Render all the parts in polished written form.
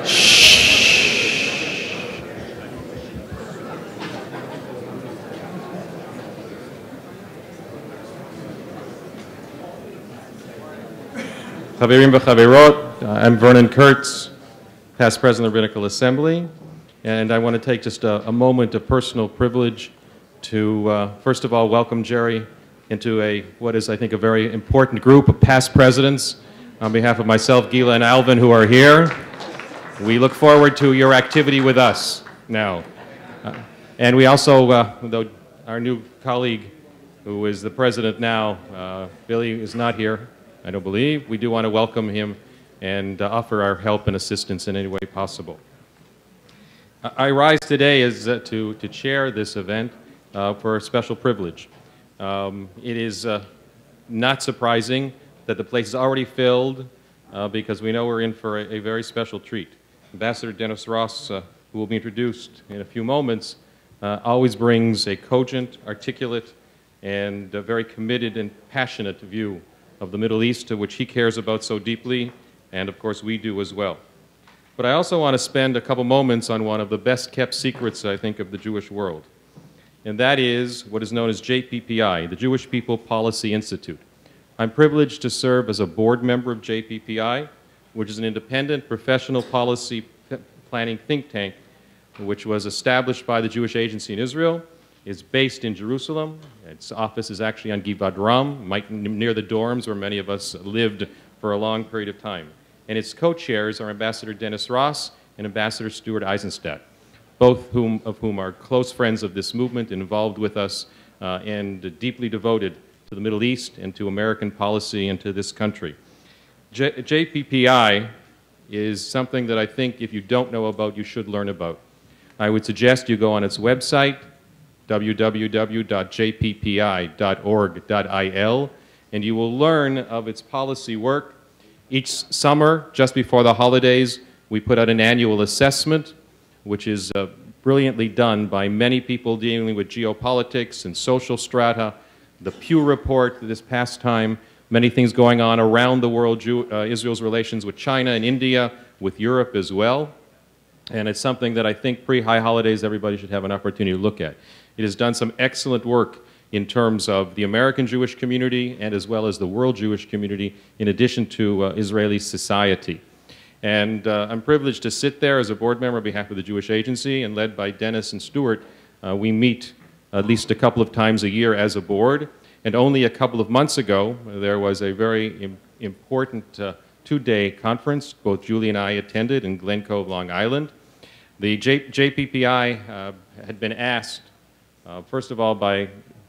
Chaverim v'chaverot, I'm Vernon Kurtz, past president of the Rabbinical Assembly, and I want to take just a moment of personal privilege to, first of all, welcome Jerry into what is, I think, a very important group of past presidents. On behalf of myself, Gila, and Alvin, who are here, we look forward to your activity with us now. And we also, though our new colleague, who is the president now, Billy, is not here, I don't believe. We do want to welcome him and offer our help and assistance in any way possible. I rise today as to chair this event for a special privilege. It is not surprising that the place is already filled because we know we're in for a very special treat. Ambassador Dennis Ross, who will be introduced in a few moments, always brings a cogent, articulate, and very committed and passionate view of the Middle East, to which he cares about so deeply, and of course we do as well. But I also want to spend a couple moments on one of the best kept secrets, I think, of the Jewish world. And that is what is known as JPPI, the Jewish People Policy Institute. I'm privileged to serve as a board member of JPPI, which is an independent professional policy planning think tank, which was established by the Jewish Agency in Israel, is based in Jerusalem. Its office is actually on Givat Ram, near the dorms where many of us lived for a long period of time. And its co-chairs are Ambassador Dennis Ross and Ambassador Stuart Eisenstadt, both of whom are close friends of this movement, involved with us, and deeply devoted to the Middle East and to American policy and to this country. JPPI is something that I think if you don't know about, you should learn about. I would suggest you go on its website, www.jppi.org.il, and you will learn of its policy work. Each summer, just before the holidays, we put out an annual assessment, which is brilliantly done by many people dealing with geopolitics and social strata. The Pew Report this past time, many things going on around the world, Israel's relations with China and India, with Europe as well. And it's something that I think pre-high holidays everybody should have an opportunity to look at. It has done some excellent work in terms of the American Jewish community and as well as the world Jewish community, in addition to Israeli society. And I'm privileged to sit there as a board member on behalf of the Jewish Agency, and led by Dennis and Stuart. We meet at least a couple of times a year as a board. And only a couple of months ago, there was a very important two-day conference both Julie and I attended in Glen Cove, Long Island. The JPPI had been asked, first of all, by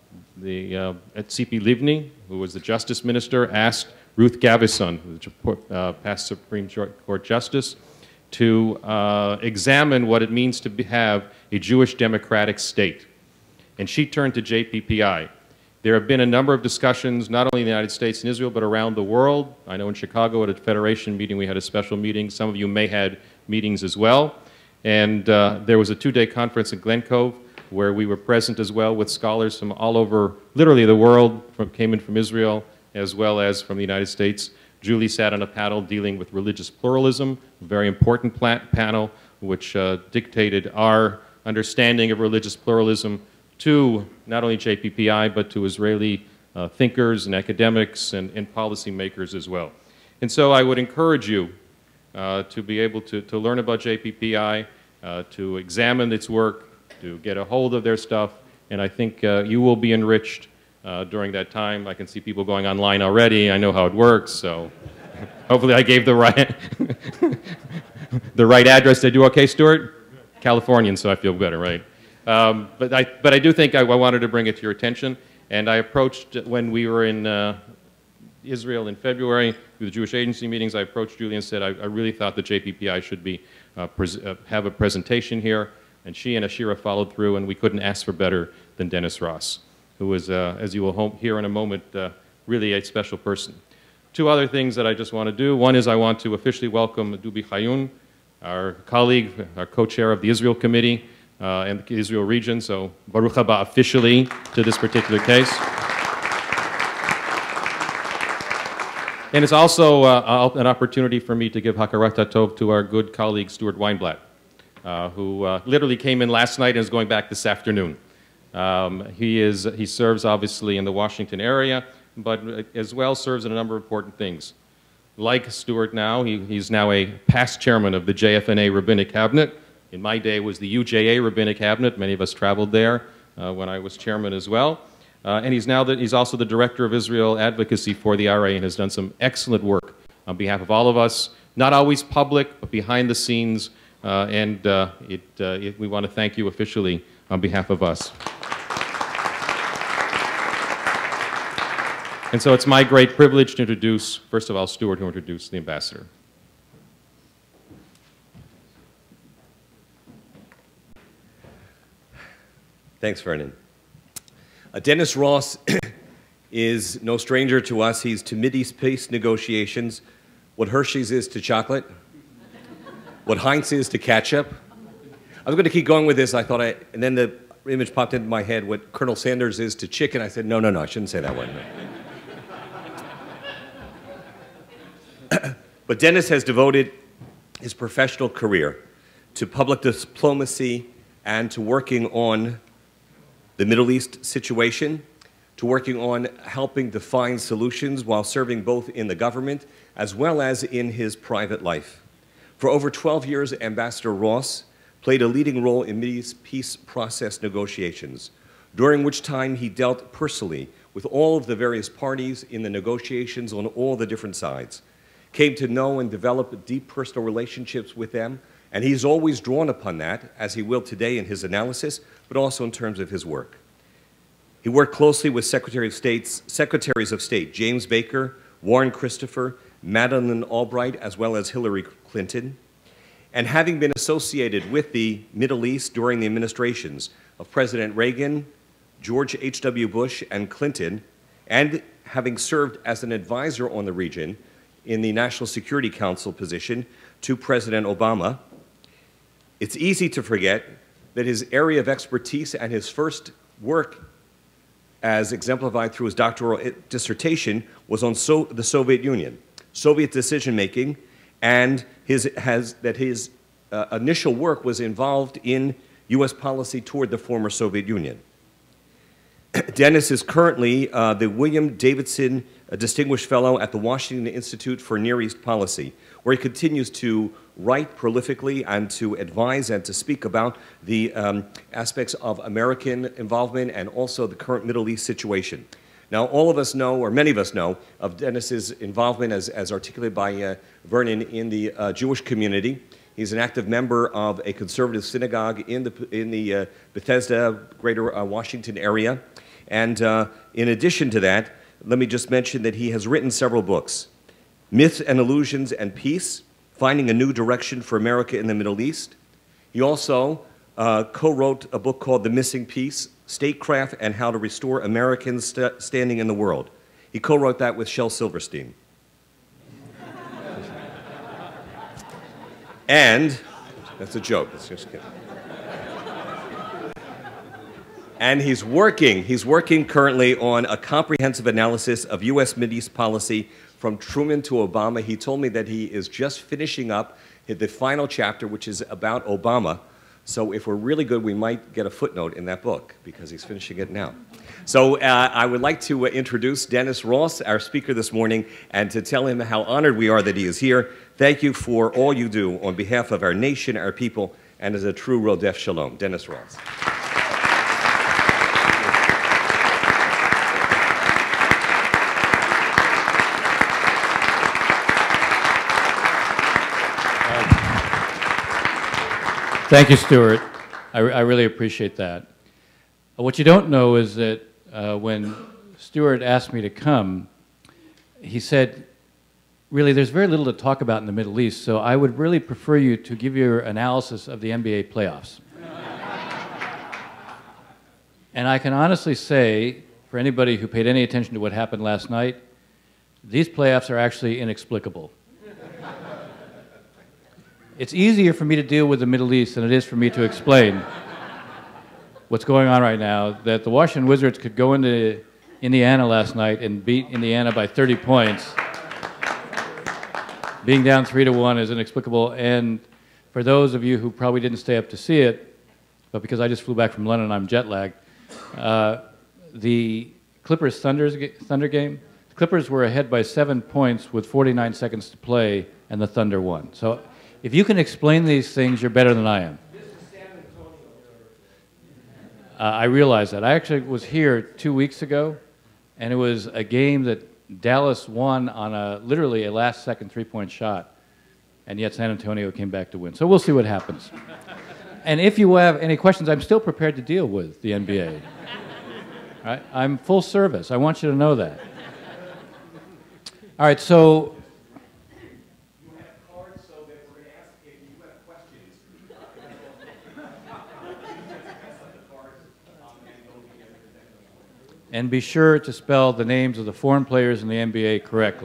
the Tzipi Livni, who was the Justice Minister, asked Ruth Gavison, the past Supreme Court Justice, to examine what it means to have a Jewish democratic state. And she turned to JPPI. There have been a number of discussions, not only in the United States and Israel, but around the world. I know in Chicago at a Federation meeting, we had a special meeting. Some of you may have had meetings as well. And there was a two-day conference in Glen Cove where we were present as well with scholars from all over, literally the world, came in from Israel as well as from the United States. Julie sat on a panel dealing with religious pluralism, a very important panel which dictated our understanding of religious pluralism to not only JPPI, but to Israeli thinkers and academics and policymakers as well. And so I would encourage you to be able to learn about JPPI, to examine its work, to get a hold of their stuff, and I think you will be enriched during that time. I can see people going online already. I know how it works, so hopefully I gave the right, the right address. Did I do okay, Stuart? Californian, so I feel better, right? But I do think I wanted to bring it to your attention, and I approached, when we were in Israel in February, through the Jewish Agency meetings, I approached Julie and said I really thought the JPPI should be, have a presentation here, and she and Ashira followed through, and we couldn't ask for better than Dennis Ross, who is, as you will hear in a moment, really a special person. Two other things that I just want to do. One is I want to officially welcome Dubi Chayun, our colleague, our co-chair of the Israel Committee and the Israel region, so Baruch haba officially to this particular case. And it's also an opportunity for me to give Hakarat Tov to our good colleague Stuart Weinblatt, who literally came in last night and is going back this afternoon. He serves obviously in the Washington area, but as well serves in a number of important things. Like Stuart now, he's now a past chairman of the JFNA Rabbinic Cabinet. In my day, it was the UJA Rabbinic Cabinet. Many of us traveled there when I was chairman as well. And he's also the director of Israel advocacy for the RA and has done some excellent work on behalf of all of us, not always public, but behind the scenes. We want to thank you officially on behalf of us. And so it's my great privilege to introduce, first of all, Stuart, who introduced the ambassador. Thanks, Vernon. Dennis Ross is no stranger to us. He's to Mideast peace negotiations what Hershey's is to chocolate, what Heinz is to ketchup. I was going to keep going with this. And then the image popped into my head, what Colonel Sanders is to chicken. I said, no, I shouldn't say that one. But Dennis has devoted his professional career to public diplomacy and to working on the Middle East situation, to working on helping define solutions while serving both in the government as well as in his private life. For over 12 years, Ambassador Ross played a leading role in Mideast peace process negotiations, during which time he dealt personally with all of the various parties in the negotiations on all the different sides, came to know and develop deep personal relationships with them, and he's always drawn upon that, as he will today in his analysis, but also in terms of his work. He worked closely with Secretaries of State James Baker, Warren Christopher, Madeleine Albright, as well as Hillary Clinton. And having been associated with the Middle East during the administrations of President Reagan, George H.W. Bush, and Clinton, and having served as an advisor on the region in the National Security Council position to President Obama, it's easy to forget that his area of expertise and his first work, as exemplified through his doctoral dissertation, was on the Soviet Union, Soviet decision-making, and his initial work was involved in U.S. policy toward the former Soviet Union. Dennis is currently the William Davidson Distinguished Fellow at the Washington Institute for Near East Policy, where he continues to write prolifically and to advise and to speak about the aspects of American involvement and also the current Middle East situation. Now, all of us know, or many of us know, of Dennis's involvement as articulated by Vernon in the Jewish community. He's an active member of a conservative synagogue in the Bethesda, greater Washington area. And in addition to that, let me just mention that he has written several books: Myths and Illusions and Peace, Finding a New Direction for America in the Middle East. He also co-wrote a book called The Missing Piece, Statecraft and How to Restore Americans' Standing in the World. He co-wrote that with Shel Silverstein. And, that's a joke, it's just kidding. And he's working currently on a comprehensive analysis of U.S. Mideast policy from Truman to Obama. He told me that he is just finishing up the final chapter, which is about Obama. So if we're really good, we might get a footnote in that book, because he's finishing it now. So I would like to introduce Dennis Ross, our speaker this morning, and to tell him how honored we are that he is here. Thank you for all you do on behalf of our nation, our people, and as a true Rodef Shalom. Dennis Ross. Thank you, Stuart. I really appreciate that. What you don't know is that when Stuart asked me to come, he said, really, there's very little to talk about in the Middle East, so I would really prefer you to give your analysis of the NBA playoffs. And I can honestly say, for anybody who paid any attention to what happened last night, these playoffs are actually inexplicable. It's easier for me to deal with the Middle East than it is for me to explain what's going on right now, that the Washington Wizards could go into Indiana last night and beat Indiana by 30 points. being down 3-1 is inexplicable. And for those of you who probably didn't stay up to see it, but because I just flew back from London, I'm jet lagged, the Clippers-Thunder game, the Clippers were ahead by 7 points with 49 seconds to play, and the Thunder won. So if you can explain these things, you're better than I am. I realize that. I actually was here 2 weeks ago, and it was a game that Dallas won on literally a last-second three-point shot, and yet San Antonio came back to win. So we'll see what happens. And if you have any questions, I'm still prepared to deal with the NBA. Right? I'm full service. I want you to know that. All right, so... You have cards so that we're going to ask if you have questions. And be sure to spell the names of the foreign players in the NBA correctly.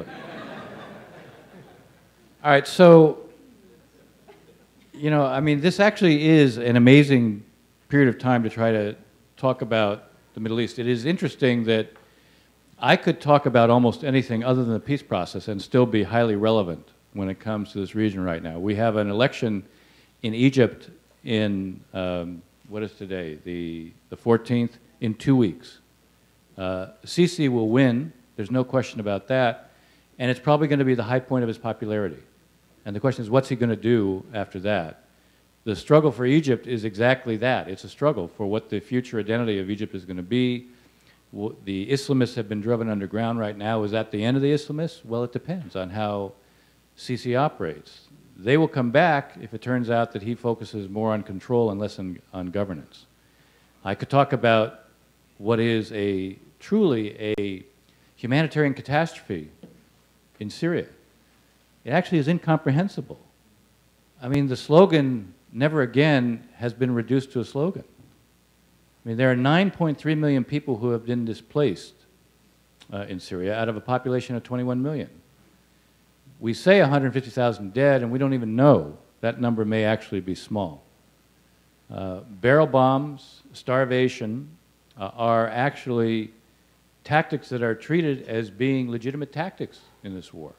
All right, so, you know, I mean, this actually is an amazing period of time to try to talk about the Middle East. It is interesting that I could talk about almost anything other than the peace process and still be highly relevant when it comes to this region right now. We have an election in Egypt in, what is today, the 14th, in 2 weeks. Sisi will win, there's no question about that, and it's probably going to be the high point of his popularity. And the question is, what's he going to do after that? The struggle for Egypt is exactly that. It's a struggle for what the future identity of Egypt is going to be. The Islamists have been driven underground right now. Is that the end of the Islamists? Well, it depends on how Sisi operates. They will come back if it turns out that he focuses more on control and less on governance. I could talk about what is truly a humanitarian catastrophe in Syria. It actually is incomprehensible. I mean, the slogan, "Never Again," has been reduced to a slogan. I mean, there are 9.3 million people who have been displaced in Syria out of a population of 21 million. We say 150,000 dead, and we don't even know. That number may actually be small. Barrel bombs, starvation, are actually tactics that are treated as being legitimate tactics in this war.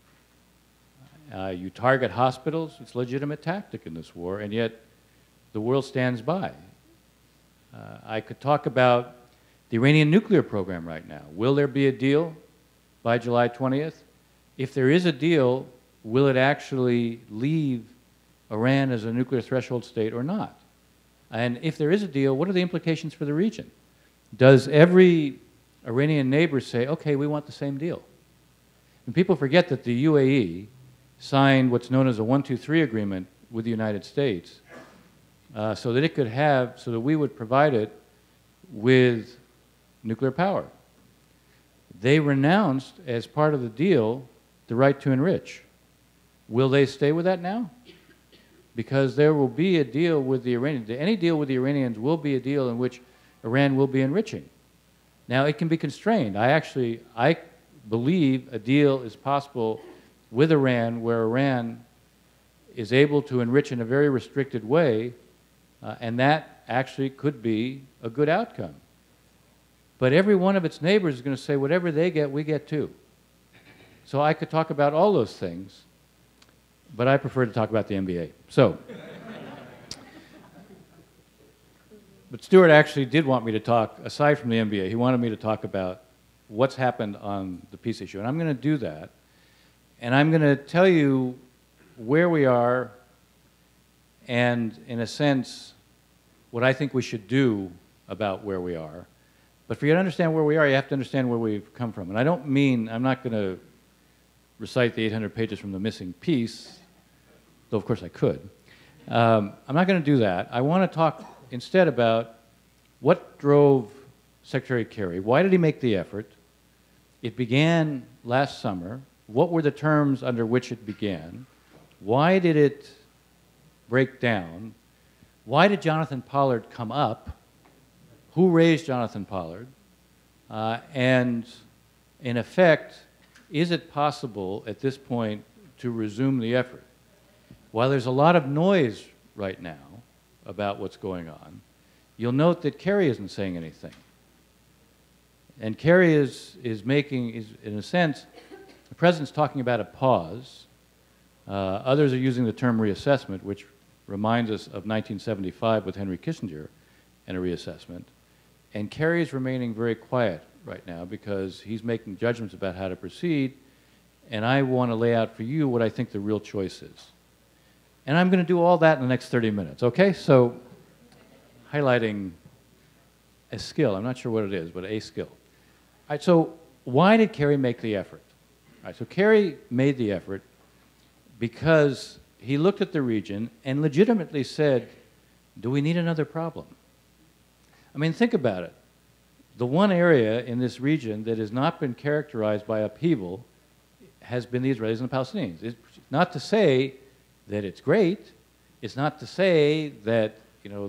You target hospitals, it's a legitimate tactic in this war, and yet the world stands by. I could talk about the Iranian nuclear program right now. Will there be a deal by July 20th? If there is a deal, will it actually leave Iran as a nuclear threshold state or not? And if there is a deal, what are the implications for the region? Does every Iranian neighbor say, okay, we want the same deal? And people forget that the UAE signed what's known as a 1-2-3 agreement with the United States so that we would provide it with nuclear power. They renounced, as part of the deal, the right to enrich. Will they stay with that now? Because there will be a deal with the Iranians. Any deal with the Iranians will be a deal in which Iran will be enriching. Now, it can be constrained. I believe a deal is possible with Iran where Iran is able to enrich in a very restricted way, and that actually could be a good outcome. But every one of its neighbors is going to say, whatever they get, we get too. So I could talk about all those things, but I prefer to talk about the NBA. So, but Stuart actually did want me to talk, aside from the NBA, he wanted me to talk about what's happened on the peace issue. And I'm going to do that. And I'm going to tell you where we are and, in a sense, what I think we should do about where we are. But for you to understand where we are, you have to understand where we've come from. And I don't mean, I'm not going to recite the 800 pages from The Missing Piece, though of course I could. I'm not going to do that. I want to talk instead about what drove Secretary Kerry. Why did he make the effort? It began last summer. What were the terms under which it began? Why did it break down? Why did Jonathan Pollard come up? Who raised Jonathan Pollard? And in effect, is it possible at this point to resume the effort? While there's a lot of noise right now about what's going on, you'll note that Kerry isn't saying anything. And Kerry is in a sense, the president's talking about a pause, Others are using the term reassessment, which reminds us of 1975 with Henry Kissinger and a reassessment. And Kerry is remaining very quiet right now because he's making judgments about how to proceed, and I want to lay out for you what I think the real choice is. And I'm going to do all that in the next 30 minutes, okay? So, highlighting a skill. I'm not sure what it is, but a skill. All right, so why did Kerry make the effort? All right, so Kerry made the effort because he looked at the region and legitimately said, do we need another problem? I mean, think about it. The one area in this region that has not been characterized by upheaval has been the Israelis and the Palestinians. It's not to say that it's great. It's not to say that, you know,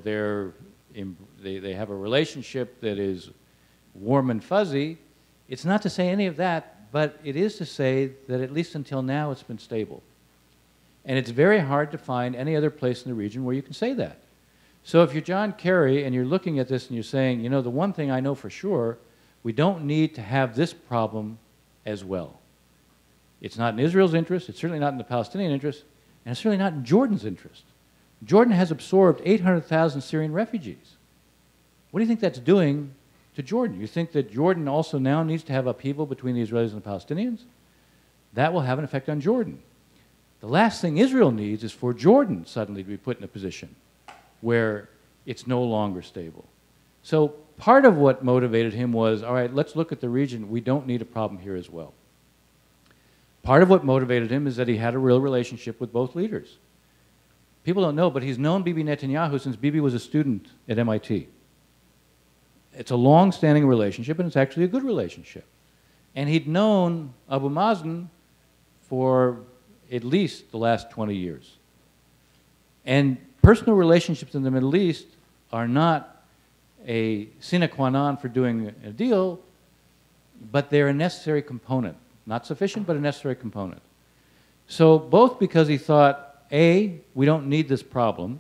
they have a relationship that is warm and fuzzy. It's not to say any of that, but it is to say that at least until now it's been stable. And it's very hard to find any other place in the region where you can say that. So if you're John Kerry and you're looking at this and you're saying, you know, the one thing I know for sure, we don't need to have this problem as well. It's not in Israel's interest, it's certainly not in the Palestinian interest, and it's certainly not in Jordan's interest. Jordan has absorbed 800,000 Syrian refugees. What do you think that's doing to Jordan? You think that Jordan also now needs to have upheaval between the Israelis and the Palestinians? That will have an effect on Jordan. The last thing Israel needs is for Jordan suddenly to be put in a position where it's no longer stable. So part of what motivated him was, all right, let's look at the region. We don't need a problem here as well. Part of what motivated him is that he had a real relationship with both leaders. People don't know, but he's known Bibi Netanyahu since Bibi was a student at MIT. It's a long-standing relationship, and it's actually a good relationship. And he'd known Abu Mazen for at least the last 20 years. And personal relationships in the Middle East are not a sine qua non for doing a deal, but they're a necessary component. Not sufficient, but a necessary component. So both because he thought, A, we don't need this problem,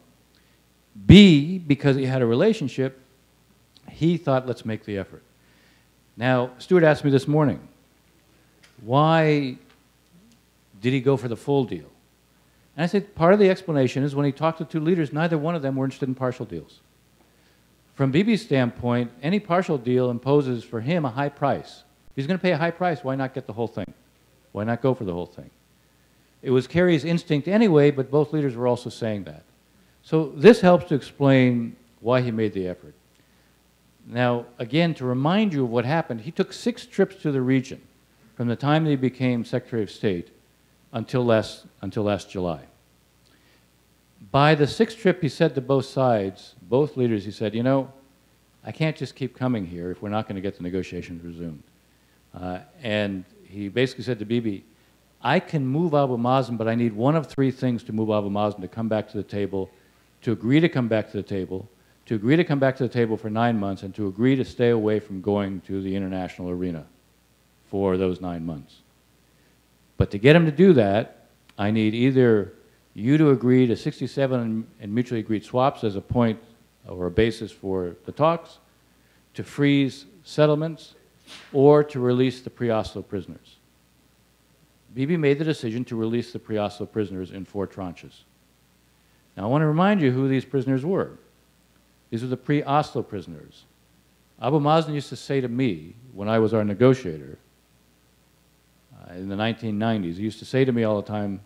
B, because he had a relationship, he thought, let's make the effort. Now, Stuart asked me this morning, why did he go for the full deal? And I said, part of the explanation is when he talked to two leaders, neither one of them were interested in partial deals. From Bibi's standpoint, any partial deal imposes for him a high price. If he's going to pay a high price, why not get the whole thing? Why not go for the whole thing? It was Kerry's instinct anyway, but both leaders were also saying that. So this helps to explain why he made the effort. Now, again, to remind you of what happened, he took 6 trips to the region from the time that he became Secretary of State until last July. By the 6th trip, he said to both sides, both leaders, he said, you know, I can't just keep coming here if we're not going to get the negotiations resumed. And he basically said to Bibi, I can move Abu Mazen, but I need one of 3 things to move Abu Mazen to come back to the table, to agree to come back to the table, to agree to come back to the table for 9 months, and to agree to stay away from going to the international arena for those 9 months. But to get him to do that, I need either you to agree to 67 and mutually agreed swaps as a point or a basis for the talks, to freeze settlements, or to release the pre-Oslo prisoners. Bibi made the decision to release the pre-Oslo prisoners in 4 tranches. Now, I want to remind you who these prisoners were. These were the pre-Oslo prisoners. Abu Mazen used to say to me, when I was our negotiator in the 1990s, he used to say to me all the time,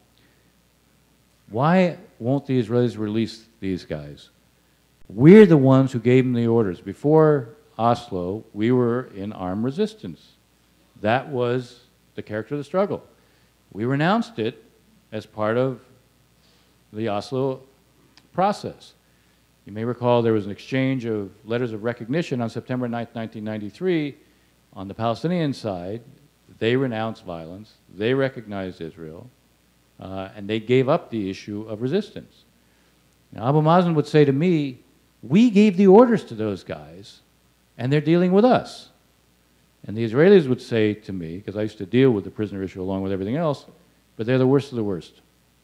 why won't the Israelis release these guys? We're the ones who gave them the orders. Before Oslo, we were in armed resistance. That was the character of the struggle. We renounced it as part of the Oslo process. You may recall there was an exchange of letters of recognition on September 9, 1993. On the Palestinian side, they renounced violence, they recognized Israel, and they gave up the issue of resistance. Now, Abu Mazen would say to me, we gave the orders to those guys, and they're dealing with us. And the Israelis would say to me, because I used to deal with the prisoner issue along with everything else, but they're the worst of the worst.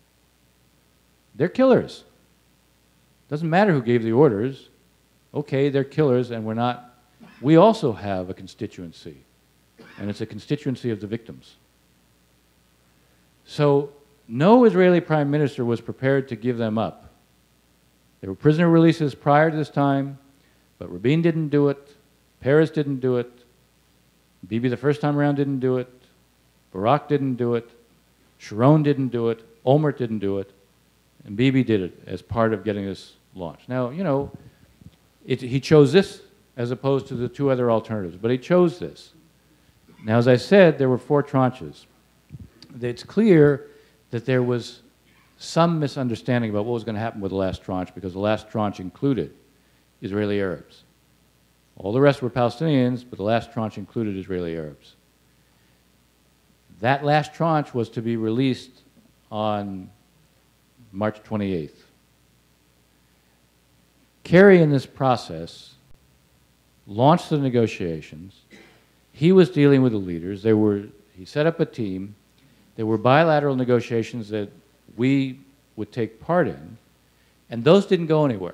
They're killers. Doesn't matter who gave the orders. Okay, they're killers, and we're not. We also have a constituency, and it's a constituency of the victims. So no Israeli prime minister was prepared to give them up. There were prisoner releases prior to this time, but Rabin didn't do it, Peres didn't do it, Bibi the first time around didn't do it, Barak didn't do it, Sharon didn't do it, Olmert didn't do it, and Bibi did it as part of getting this launched. Now, you know, he chose this as opposed to the two other alternatives, but he chose this. Now, as I said, there were 4 tranches. It's clear that there was some misunderstanding about what was going to happen with the last tranche, because the last tranche included Israeli Arabs. All the rest were Palestinians, but the last tranche included Israeli Arabs. That last tranche was to be released on March 28th. Kerry, in this process, launched the negotiations. He was dealing with the leaders. He set up a team. There were bilateral negotiations that we would take part in, and those didn't go anywhere.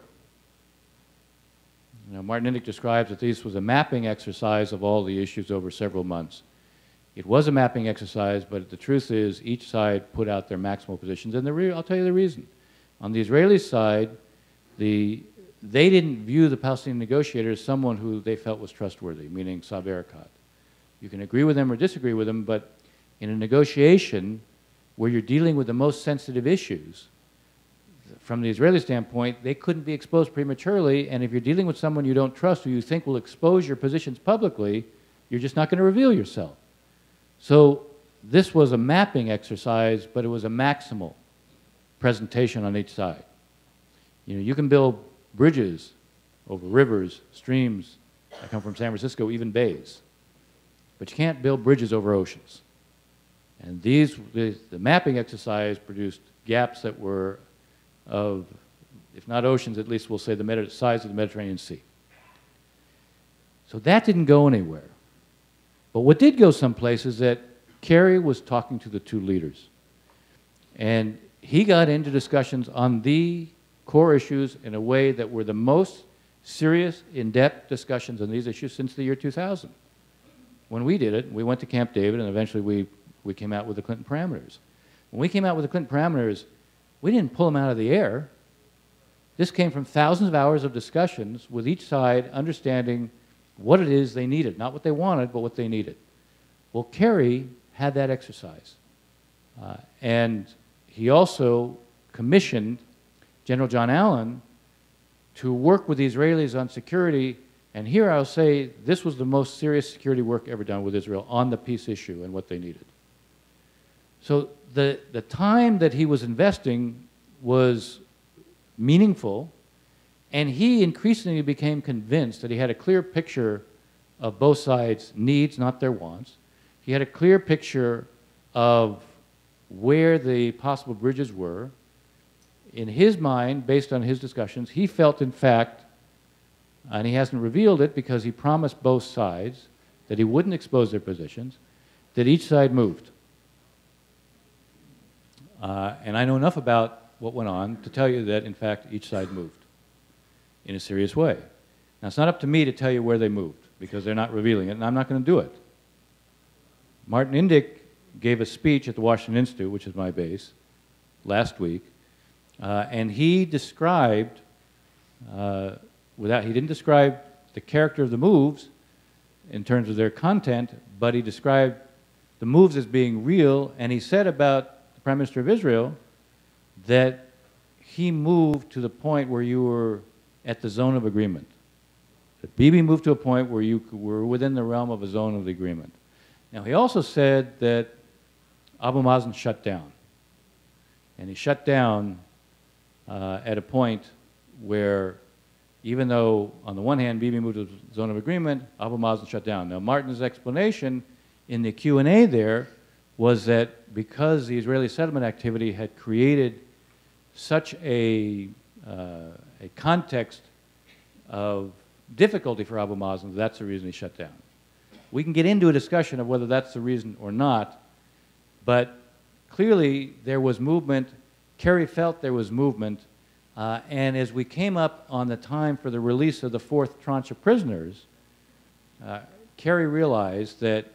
You know, Martin Indyk describes that this was a mapping exercise of all the issues over several months. It was a mapping exercise, but the truth is each side put out their maximal positions, and I'll tell you the reason. On the Israeli side, they didn't view the Palestinian negotiator as someone who they felt was trustworthy, meaning Saeb Erekat. You can agree with them or disagree with them, but in a negotiation where you're dealing with the most sensitive issues, from the Israeli standpoint, they couldn't be exposed prematurely, and if you're dealing with someone you don't trust, who you think will expose your positions publicly, you're just not going to reveal yourself. So this was a mapping exercise, but it was a maximal presentation on each side. You know, you can build bridges over rivers, streams. I come from San Francisco, even bays. But you can't build bridges over oceans. And the mapping exercise produced gaps that were of, if not oceans, at least we'll say the size of the Mediterranean Sea. So that didn't go anywhere. But what did go someplace is that Kerry was talking to the 2 leaders. And he got into discussions on the core issues in a way that were the most serious, in-depth discussions on these issues since the year 2000. When we did it, we went to Camp David, and eventually we came out with the Clinton parameters. When we came out with the Clinton parameters, we didn't pull them out of the air. This came from thousands of hours of discussions with each side understanding what it is they needed, not what they wanted, but what they needed. Well, Kerry had that exercise. And he also commissioned General John Allen to work with the Israelis on security. And here I'll say this was the most serious security work ever done with Israel on the peace issue and what they needed. So the time that he was investing was meaningful, and he increasingly became convinced that he had a clear picture of both sides' needs, not their wants. He had a clear picture of where the possible bridges were. In his mind, based on his discussions, he felt, in fact, and he hasn't revealed it because he promised both sides that he wouldn't expose their positions, that each side moved. And I know enough about what went on to tell you that, in fact, each side moved in a serious way. Now, it's not up to me to tell you where they moved, because they're not revealing it, and I'm not going to do it. Martin Indyk gave a speech at the Washington Institute, which is my base, last week, and he described, he didn't describe the character of the moves in terms of their content, but he described the moves as being real, and he said about the Prime Minister of Israel that he moved to the point where you were at the zone of agreement. That Bibi moved to a point where you were within the realm of a zone of the agreement. Now, he also said that Abu Mazen shut down. And he shut down at a point where, even though, on the one hand, Bibi moved to the zone of agreement, Abu Mazen shut down. Now, Martin's explanation in the Q&A there was that because the Israeli settlement activity had created such a context of difficulty for Abu Mazen, that's the reason he shut down. We can get into a discussion of whether that's the reason or not, but clearly there was movement. Kerry felt there was movement, and as we came up on the time for the release of the 4th tranche of prisoners, Kerry realized that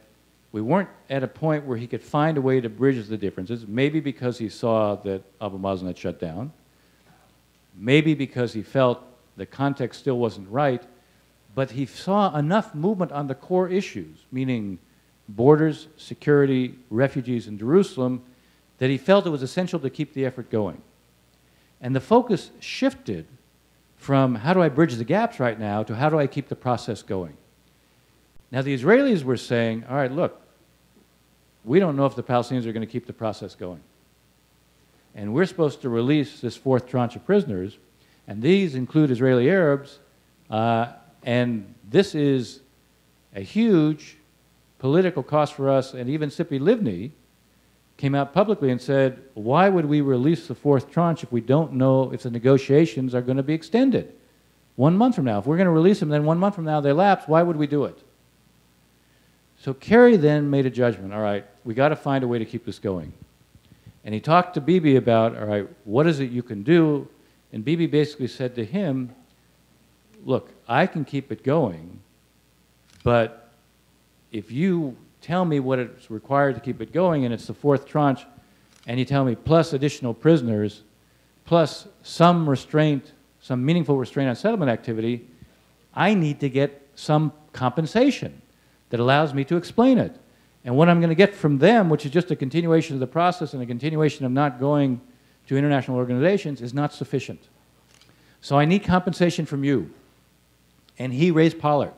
We weren't at a point where he could find a way to bridge the differences, maybe because he saw that Abu Mazen had shut down, maybe because he felt the context still wasn't right, but he saw enough movement on the core issues, meaning borders, security, refugees in Jerusalem, that he felt it was essential to keep the effort going. And the focus shifted from how do I bridge the gaps right now to how do I keep the process going. Now the Israelis were saying, all right, look, we don't know if the Palestinians are going to keep the process going. And we're supposed to release this fourth tranche of prisoners, and these include Israeli Arabs, and this is a huge political cost for us. And even Tzipi Livni came out publicly and said, why would we release the fourth tranche if we don't know if the negotiations are going to be extended 1 month from now? If we're going to release them, then 1 month from now they lapse, why would we do it? So Kerry then made a judgment, all right, we got to find a way to keep this going. And he talked to Bibi about, all right, what is it you can do? And Bibi basically said to him, look, I can keep it going, but if you tell me what it's required to keep it going, and it's the fourth tranche, and you tell me plus additional prisoners, plus some restraint, some meaningful restraint on settlement activity, I need to get some compensation that allows me to explain it. And what I'm going to get from them, which is just a continuation of the process and a continuation of not going to international organizations, is not sufficient. So I need compensation from you. And he raised Pollard.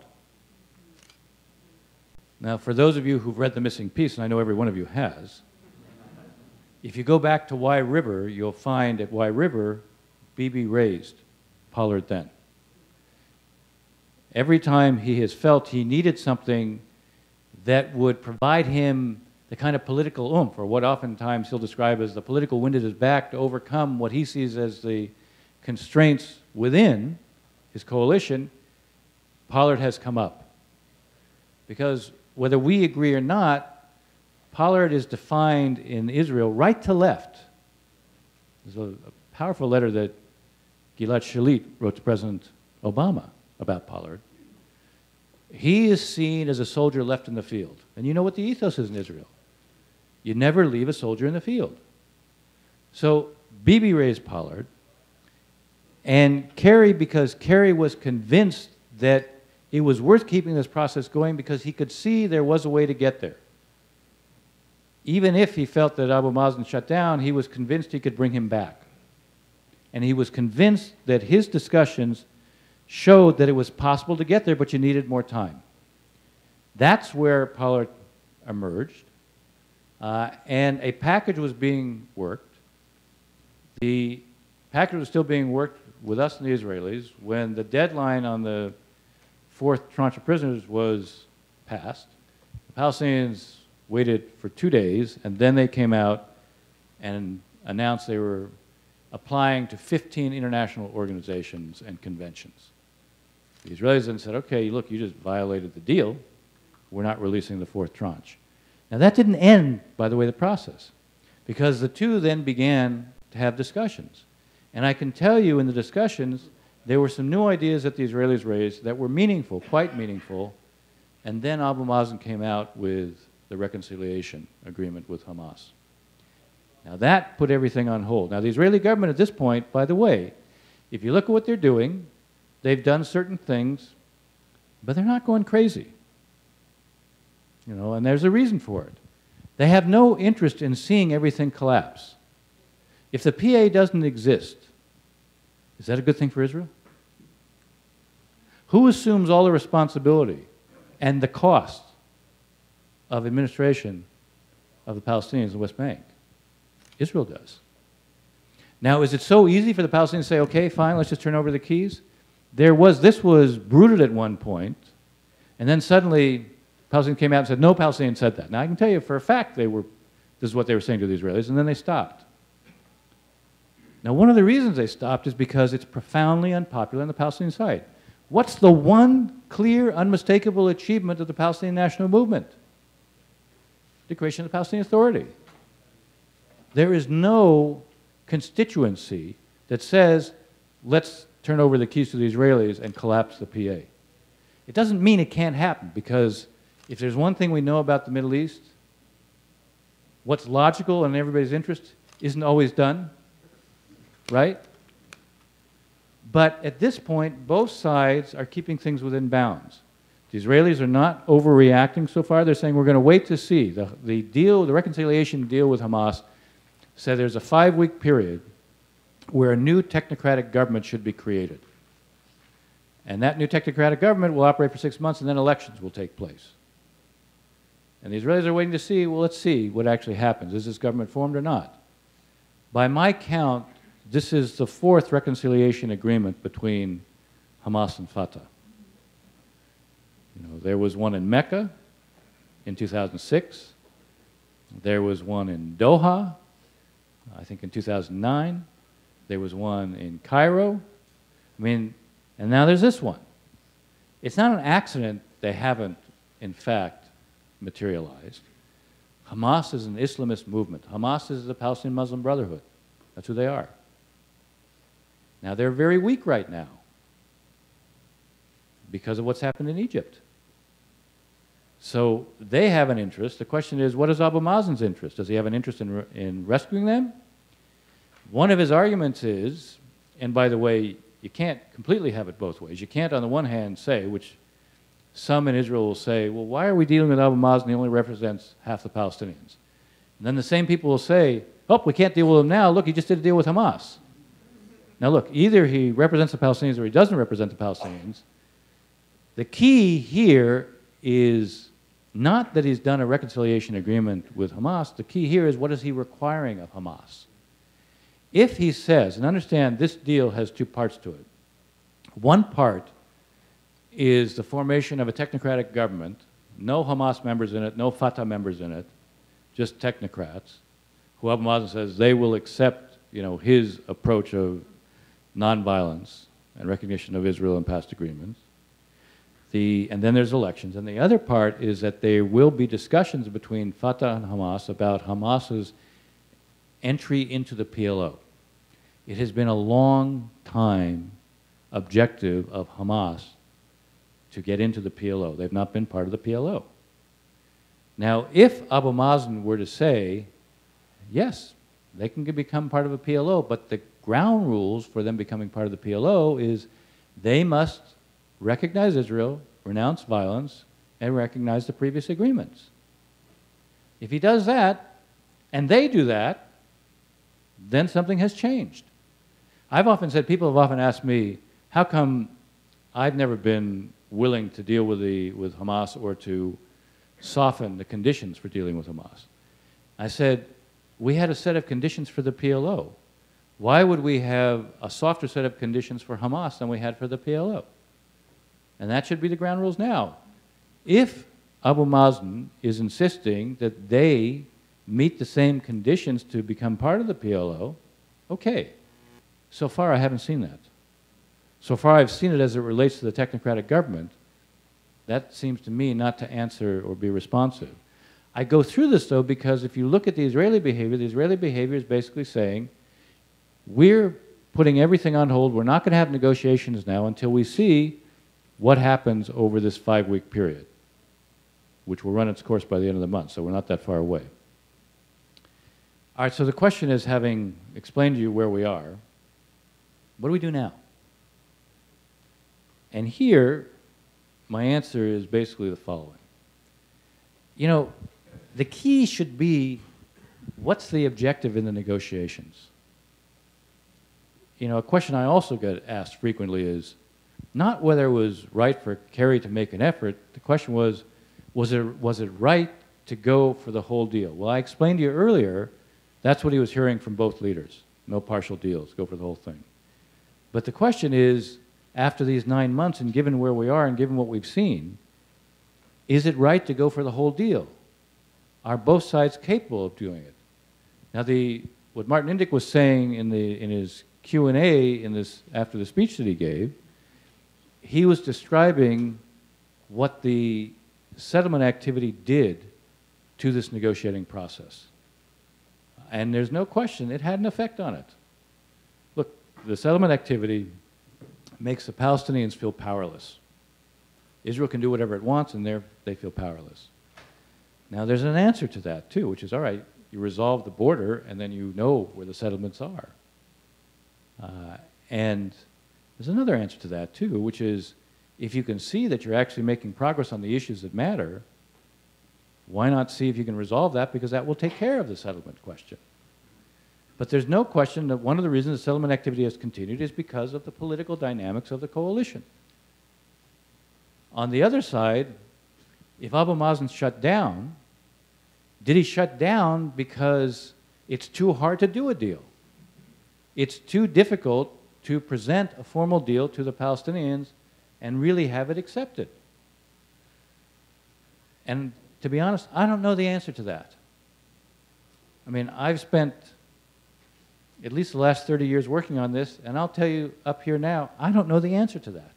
Now, for those of you who've read The Missing Piece, and I know every one of you has, if you go back to Wye River, you'll find at Wye River, Bibi raised Pollard then. Every time he has felt he needed something that would provide him the kind of political oomph, or what oftentimes he'll describe as the political wind at his back to overcome what he sees as the constraints within his coalition, Pollard has come up. Because whether we agree or not, Pollard is defined in Israel right to left. There's a powerful letter that Gilad Shalit wrote to President Obama about Pollard. He is seen as a soldier left in the field. And you know what the ethos is in Israel. You never leave a soldier in the field. So Bibi raised Pollard, and Kerry, because Kerry was convinced that it was worth keeping this process going because he could see there was a way to get there. Even if he felt that Abu Mazen shut down, he was convinced he could bring him back. And he was convinced that his discussions showed that it was possible to get there, but you needed more time. That's where Pollard emerged. And a package was being worked. The package was still being worked with us and the Israelis when the deadline on the fourth tranche of prisoners was passed. The Palestinians waited for 2 days, and then they came out and announced they were applying to 15 international organizations and conventions. The Israelis then said, okay, look, you just violated the deal. We're not releasing the fourth tranche. Now that didn't end, by the way, the process, because the two then began to have discussions. And I can tell you in the discussions, there were some new ideas that the Israelis raised that were meaningful, quite meaningful, and then Abu Mazen came out with the reconciliation agreement with Hamas. Now that put everything on hold. Now the Israeli government at this point, by the way, if you look at what they're doing, they've done certain things, but they're not going crazy. You know, and there's a reason for it. They have no interest in seeing everything collapse. If the PA doesn't exist, is that a good thing for Israel? Who assumes all the responsibility and the cost of administration of the Palestinians in the West Bank? Israel does. Now, is it so easy for the Palestinians to say, okay, fine, let's just turn over the keys? This was bruited at one point, and then suddenly Palestinians came out and said, no Palestinians said that. Now, I can tell you for a fact this is what they were saying to the Israelis, and then they stopped. Now, one of the reasons they stopped is because it's profoundly unpopular on the Palestinian side. What's the one clear, unmistakable achievement of the Palestinian national movement? The creation of the Palestinian Authority. There is no constituency that says, let's turn over the keys to the Israelis and collapse the PA. It doesn't mean it can't happen, because if there's one thing we know about the Middle East, what's logical and in everybody's interest isn't always done, right? But at this point, both sides are keeping things within bounds. The Israelis are not overreacting so far. They're saying we're going to wait to see. The deal, the reconciliation deal with Hamas said there's a 5-week period where a new technocratic government should be created. And that new technocratic government will operate for 6 months, and then elections will take place. And the Israelis are waiting to see, well, let's see what actually happens. Is this government formed or not? By my count, this is the 4th reconciliation agreement between Hamas and Fatah. You know, there was one in Mecca in 2006. There was one in Doha, I think in 2009. There was one in Cairo. I mean, and now there's this one. It's not an accident they haven't, in fact, materialized. Hamas is an Islamist movement. Hamas is the Palestinian Muslim Brotherhood. That's who they are. Now, they're very weak right now because of what's happened in Egypt. So they have an interest. The question is, what is Abu Mazen's interest? Does he have an interest in rescuing them? One of his arguments is, and by the way, you can't completely have it both ways. You can't, on the one hand, say, which some in Israel will say, well, why are we dealing with Abu Mazen? He only represents half the Palestinians. And then the same people will say, oh, we can't deal with him now. Look, he just did a deal with Hamas. Now look, either he represents the Palestinians or he doesn't represent the Palestinians. The key here is not that he's done a reconciliation agreement with Hamas. The key here is what is he requiring of Hamas? If he says, and understand this deal has 2 parts to it. One part is the formation of a technocratic government, no Hamas members in it, no Fatah members in it, just technocrats, who Abu Mazen says they will accept, you know, his approach of nonviolence and recognition of Israel and past agreements. And then there's elections. And the other part is that there will be discussions between Fatah and Hamas about Hamas's entry into the PLO. It has been a long time objective of Hamas to get into the PLO. They've not been part of the PLO. Now, if Abu Mazen were to say, yes, they can become part of a PLO, but the ground rules for them becoming part of the PLO is they must recognize Israel, renounce violence, and recognize the previous agreements. If he does that, and they do that, then something has changed. I've often said, people have often asked me, how come I've never been willing to deal with Hamas or to soften the conditions for dealing with Hamas? I said, we had a set of conditions for the PLO. Why would we have a softer set of conditions for Hamas than we had for the PLO? And that should be the ground rules now. If Abu Mazen is insisting that they meet the same conditions to become part of the PLO, okay. So far, I haven't seen that. So far, I've seen it as it relates to the technocratic government. That seems to me not to answer or be responsive. I go through this, though, because if you look at the Israeli behavior is basically saying, we're putting everything on hold. We're not going to have negotiations now until we see what happens over this 5-week period, which will run its course by the end of the month, so we're not that far away. All right, so the question is, having explained to you where we are, what do we do now? And here, my answer is basically the following. You know, the key should be, what's the objective in the negotiations? You know, a question I also get asked frequently is, not whether it was right for Kerry to make an effort, the question was it right to go for the whole deal? Well, I explained to you earlier, that's what he was hearing from both leaders. No partial deals, go for the whole thing. But the question is, after these 9 months, and given where we are and given what we've seen, is it right to go for the whole deal? Are both sides capable of doing it? Now, what Martin Indyk was saying in his Q&A after the speech that he gave, he was describing what the settlement activity did to this negotiating process. And there's no question it had an effect on it. Look, the settlement activity makes the Palestinians feel powerless. Israel can do whatever it wants, and they feel powerless. Now, there's an answer to that, too, which is, all right, you resolve the border, and then you know where the settlements are. And there's another answer to that, too, which is, if you can see that you're actually making progress on the issues that matter, why not see if you can resolve that, because that will take care of the settlement question. But there's no question that one of the reasons the settlement activity has continued is because of the political dynamics of the coalition. On the other side, if Abu Mazen shut down, did he shut down because it's too hard to do a deal? It's too difficult to present a formal deal to the Palestinians and really have it accepted. And to be honest, I don't know the answer to that. I mean, I've spent at least the last 30 years working on this, and I'll tell you up here now, I don't know the answer to that.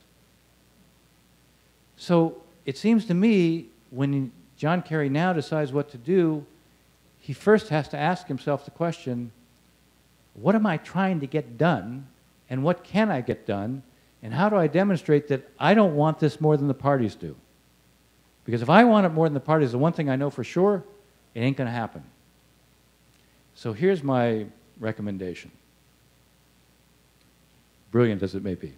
So it seems to me, when John Kerry now decides what to do, he first has to ask himself the question, what am I trying to get done, and what can I get done, and how do I demonstrate that I don't want this more than the parties do? Because if I want it more than the parties, the one thing I know for sure, it ain't going to happen. So here's my recommendation, brilliant as it may be.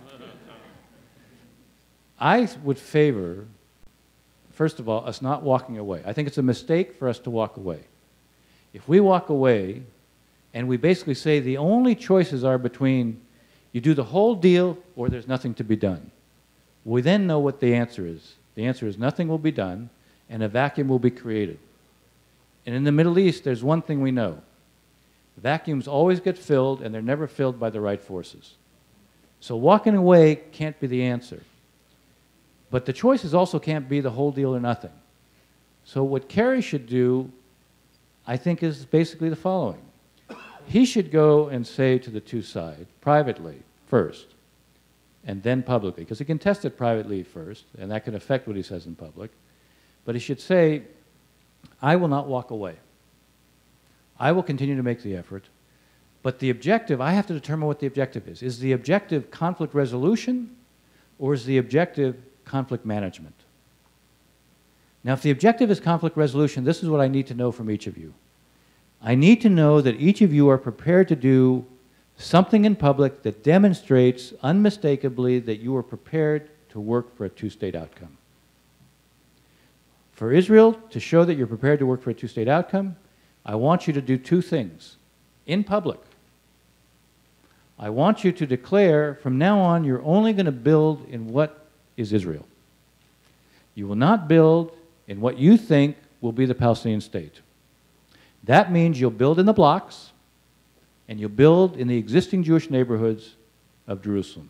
I would favor, first of all, us not walking away. I think it's a mistake for us to walk away. If we walk away and we basically say the only choices are between you do the whole deal or there's nothing to be done, we then know what the answer is. The answer is nothing will be done and a vacuum will be created. And in the Middle East, there's one thing we know. Vacuums always get filled, and they're never filled by the right forces. So walking away can't be the answer. But the choices also can't be the whole deal or nothing. So what Kerry should do, I think, is basically the following. He should go and say to the two sides, privately first, and then publicly, because he can test it privately first, and that can affect what he says in public. But he should say, I will not walk away. I will continue to make the effort, but the objective, I have to determine what the objective is. Is the objective conflict resolution, or is the objective conflict management? Now, if the objective is conflict resolution, this is what I need to know from each of you. I need to know that each of you are prepared to do something in public that demonstrates unmistakably that you are prepared to work for a two-state outcome. For Israel to show that you're prepared to work for a two-state outcome, I want you to do two things in public. I want you to declare from now on you're only going to build in what is Israel. You will not build in what you think will be the Palestinian state. That means you'll build in the blocks and you'll build in the existing Jewish neighborhoods of Jerusalem.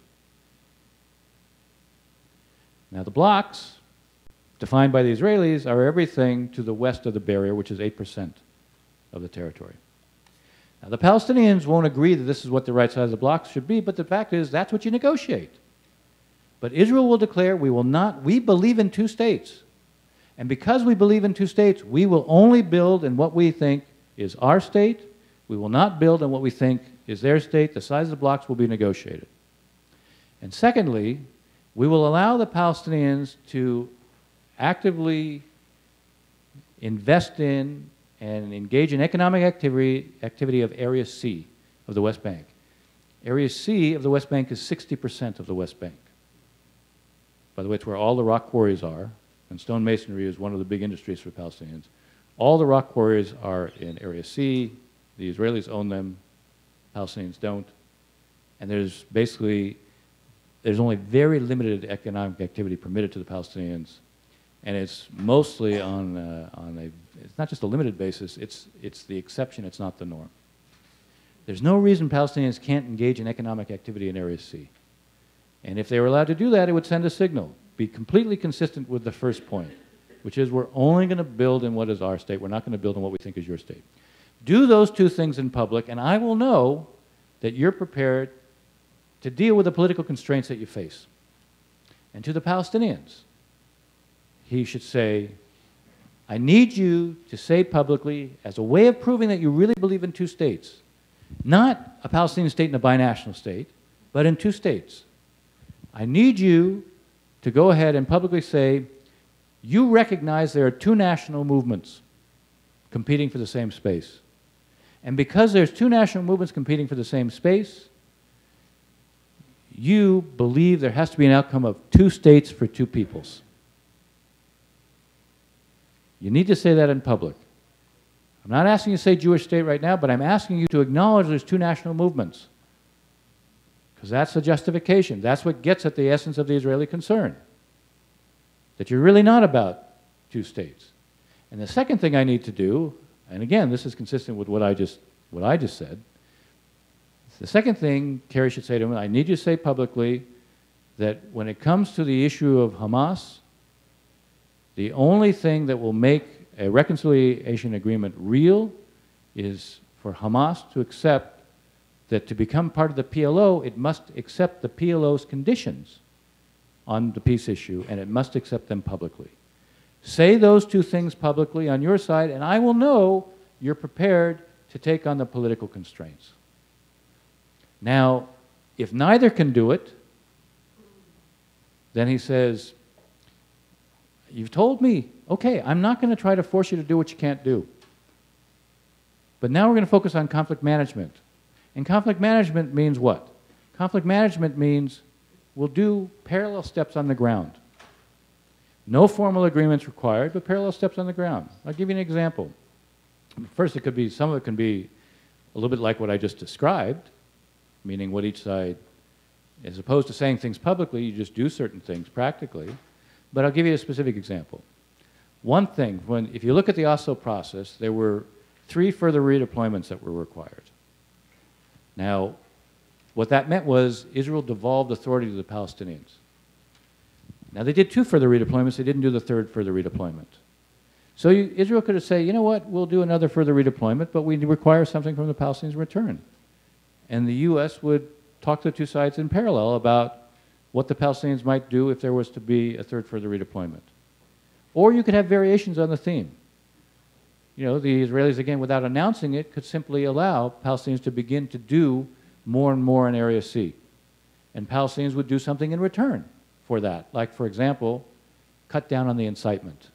Now the blocks, defined by the Israelis, are everything to the west of the barrier, which is 8% of the territory. Now, the Palestinians won't agree that this is what the right side of the blocks should be, but the fact is that's what you negotiate. But Israel will declare we will not, we believe in two states. And because we believe in two states, we will only build in what we think is our state. We will not build in what we think is their state. The size of the blocks will be negotiated. And secondly, we will allow the Palestinians to actively invest in and engage in economic activity of Area C of the West Bank. Area C of the West Bank is 60% of the West Bank. By the way, it's where all the rock quarries are, and stonemasonry is one of the big industries for Palestinians. All the rock quarries are in Area C. The Israelis own them. Palestinians don't. And there's only very limited economic activity permitted to the Palestinians. And it's mostly on it's not just a limited basis, it's the exception, it's not the norm. There's no reason Palestinians can't engage in economic activity in Area C. And if they were allowed to do that, it would send a signal, be completely consistent with the first point, which is we're only going to build in what is our state, we're not going to build in what we think is your state. Do those two things in public, and I will know that you're prepared to deal with the political constraints that you face. And to the Palestinians, he should say, I need you to say publicly, as a way of proving that you really believe in two states, not a Palestinian state and a binational state, but in two states. I need you to go ahead and publicly say, you recognize there are two national movements competing for the same space. And because there's two national movements competing for the same space, you believe there has to be an outcome of two states for two peoples. You need to say that in public. I'm not asking you to say Jewish state right now, but I'm asking you to acknowledge there's two national movements. Because that's the justification. That's what gets at the essence of the Israeli concern. That you're really not about two states. And the second thing I need to do, and again, this is consistent with what I just said, the second thing Kerry should say to him, I need you to say publicly that when it comes to the issue of Hamas, the only thing that will make a reconciliation agreement real is for Hamas to accept that to become part of the PLO, it must accept the PLO's conditions on the peace issue, and it must accept them publicly. Say those two things publicly on your side, and I will know you're prepared to take on the political constraints. Now, if neither can do it, then he says, you've told me, okay, I'm not going to try to force you to do what you can't do. But now we're going to focus on conflict management. And conflict management means what? Conflict management means we'll do parallel steps on the ground. No formal agreements required, but parallel steps on the ground. I'll give you an example. First, it could be, some of it can be a little bit like what I just described, meaning what each side, as opposed to saying things publicly, you just do certain things practically. But I'll give you a specific example. One thing, if you look at the Oslo process, there were 3 further redeployments that were required. Now, what that meant was Israel devolved authority to the Palestinians. Now, they did 2 further redeployments. They didn't do the 3rd further redeployment. So Israel could have said, you know what, we'll do another further redeployment, but we require something from the Palestinians in return. And the U.S. would talk to the two sides in parallel about what the Palestinians might do if there was to be a 3rd further redeployment. Or you could have variations on the theme. You know, the Israelis, again, without announcing it, could simply allow Palestinians to begin to do more and more in Area C. And Palestinians would do something in return for that. Like, for example, cut down on the incitement.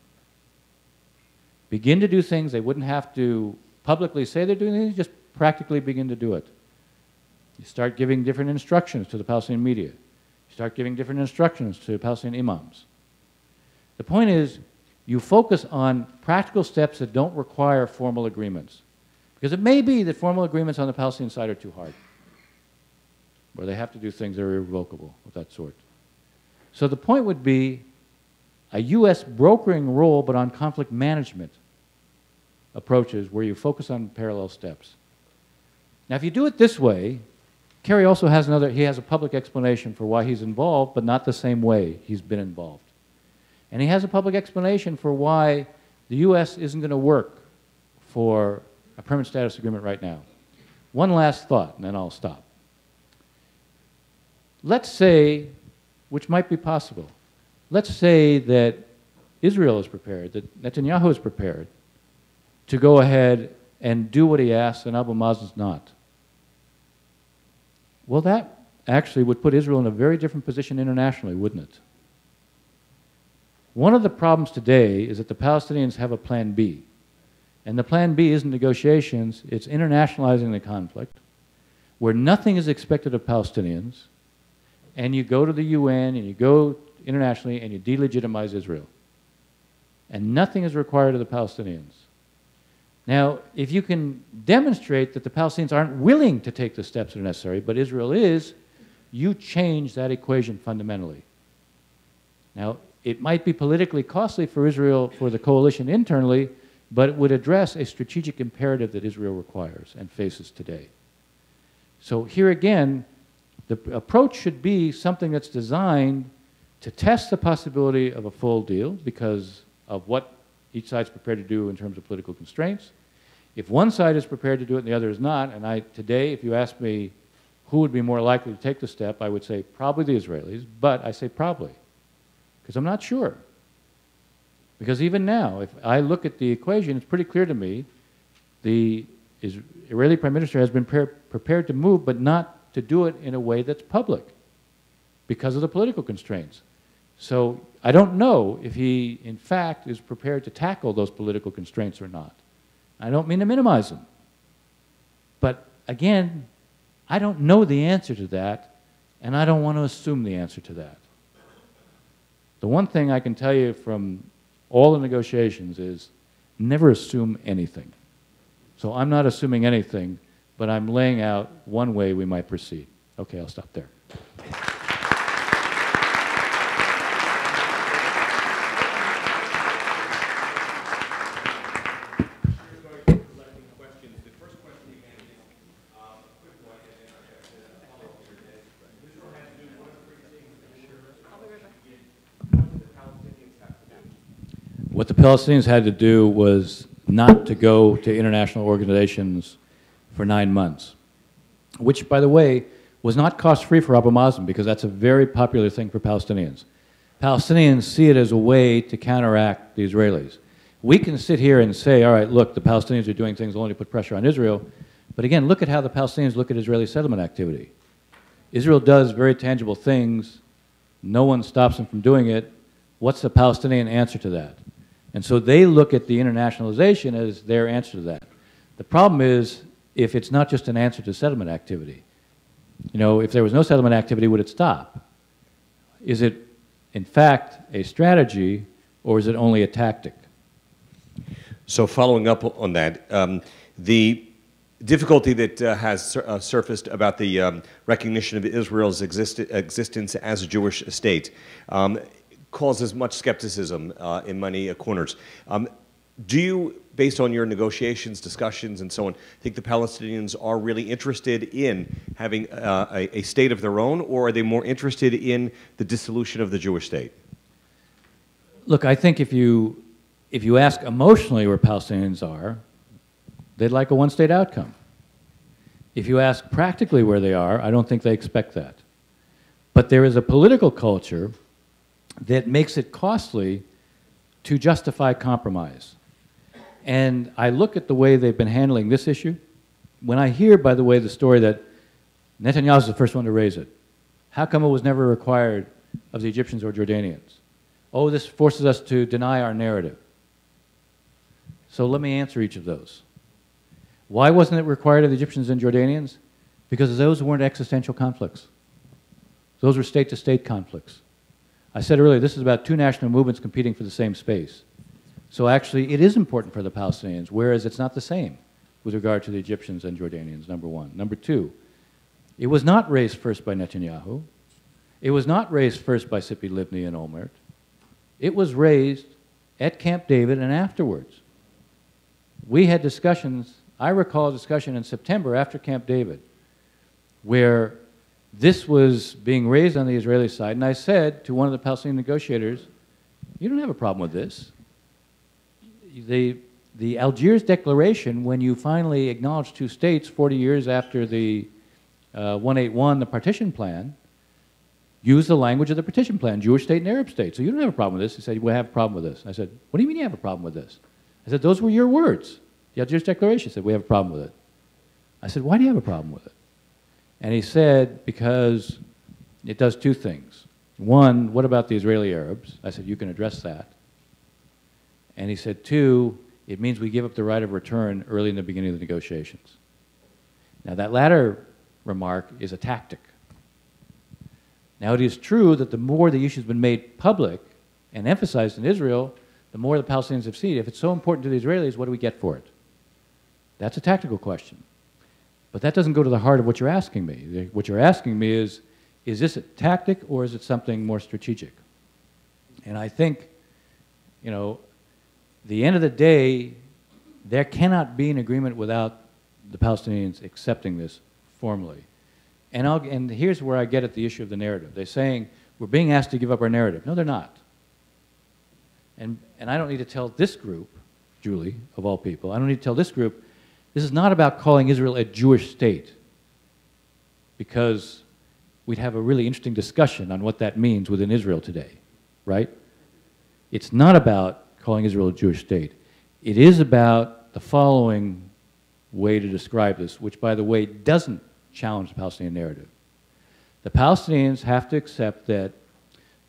Begin to do things they wouldn't have to publicly say they're doing things, just practically begin to do it. You start giving different instructions to the Palestinian media. You start giving different instructions to Palestinian imams. The point is, you focus on practical steps that don't require formal agreements. Because it may be that formal agreements on the Palestinian side are too hard, where they have to do things that are irrevocable of that sort. So the point would be a U.S. brokering role, but on conflict management approaches where you focus on parallel steps. Now, if you do it this way, Kerry also has he has a public explanation for why he's involved, but not the same way he's been involved. And he has a public explanation for why the U.S. isn't going to work for a permanent status agreement right now. One last thought, and then I'll stop. Let's say, which might be possible, let's say that Israel is prepared, that Netanyahu is prepared to go ahead and do what he asks, and Abu Mazen's not. Well, that actually would put Israel in a very different position internationally, wouldn't it? One of the problems today is that the Palestinians have a plan B. And the plan B isn't negotiations, it's internationalizing the conflict, where nothing is expected of Palestinians, and you go to the UN and you go internationally and you delegitimize Israel. And nothing is required of the Palestinians. Now, if you can demonstrate that the Palestinians aren't willing to take the steps that are necessary, but Israel is, you change that equation fundamentally. Now, it might be politically costly for Israel, for the coalition internally, but it would address a strategic imperative that Israel requires and faces today. So here again, the approach should be something that's designed to test the possibility of a full deal because of what each side's prepared to do in terms of political constraints. If one side is prepared to do it and the other is not, and today, if you ask me who would be more likely to take the step, I would say probably the Israelis, but I say probably, because I'm not sure. Because even now, if I look at the equation, it's pretty clear to me the Israeli Prime Minister has been prepared to move, but not to do it in a way that's public because of the political constraints. So I don't know if he, in fact, is prepared to tackle those political constraints or not. I don't mean to minimize them. But again, I don't know the answer to that, and I don't want to assume the answer to that. The one thing I can tell you from all the negotiations is never assume anything. So I'm not assuming anything, but I'm laying out one way we might proceed. Okay, I'll stop there. What the Palestinians had to do was not to go to international organizations for 9 months, which, by the way, was not cost-free for Abu Mazen, because that's a very popular thing for Palestinians. Palestinians see it as a way to counteract the Israelis. We can sit here and say, all right, look, the Palestinians are doing things only to put pressure on Israel, but again, look at how the Palestinians look at Israeli settlement activity. Israel does very tangible things. No one stops them from doing it. What's the Palestinian answer to that? And so they look at the internationalization as their answer to that. The problem is, if it's not just an answer to settlement activity, you know, if there was no settlement activity, would it stop? Is it, in fact, a strategy, or is it only a tactic? So following up on that, the difficulty that has surfaced about the recognition of Israel's existence as a Jewish state causes much skepticism in many corners. Do you, based on your negotiations, discussions, and so on, think the Palestinians are really interested in having a state of their own, or are they more interested in the dissolution of the Jewish state? Look, I think if you ask emotionally where Palestinians are, they'd like a one-state outcome. If you ask practically where they are, I don't think they expect that. But there is a political culture that makes it costly to justify compromise. And I look at the way they've been handling this issue. When I hear, by the way, the story that Netanyahu is the first one to raise it, how come it was never required of the Egyptians or Jordanians? Oh, this forces us to deny our narrative. So let me answer each of those. Why wasn't it required of the Egyptians and Jordanians? Because those weren't existential conflicts. Those were state-to-state conflicts. I said earlier, this is about two national movements competing for the same space. So actually, it is important for the Palestinians, whereas it's not the same with regard to the Egyptians and Jordanians, number one. Number two, it was not raised first by Netanyahu. It was not raised first by Tzipi Livni and Olmert. It was raised at Camp David and afterwards. We had discussions, I recall a discussion in September after Camp David, where this was being raised on the Israeli side, and I said to one of the Palestinian negotiators, you don't have a problem with this. The Algiers Declaration, when you finally acknowledged two states 40 years after the 181, the partition plan, used the language of the partition plan, Jewish state and Arab state. So you don't have a problem with this. He said, we have a problem with this. I said, what do you mean you have a problem with this? I said, those were your words. The Algiers Declaration said, we have a problem with it. I said, why do you have a problem with it? And he said, because it does two things. One, what about the Israeli Arabs? I said, you can address that. And he said, two, it means we give up the right of return early in the beginning of the negotiations. Now, that latter remark is a tactic. Now, it is true that the more the issue has been made public and emphasized in Israel, the more the Palestinians have seen it. If it's so important to the Israelis, what do we get for it? That's a tactical question. But that doesn't go to the heart of what you're asking me. What you're asking me is this a tactic or is it something more strategic? And I think, you know, the end of the day, there cannot be an agreement without the Palestinians accepting this formally. And here's where I get at the issue of the narrative. They're saying, we're being asked to give up our narrative. No, they're not. And I don't need to tell this group, Julie, of all people, I don't need to tell this group, this is not about calling Israel a Jewish state, because we'd have a really interesting discussion on what that means within Israel today, right? It's not about calling Israel a Jewish state. It is about the following way to describe this, which, by the way, doesn't challenge the Palestinian narrative. The Palestinians have to accept that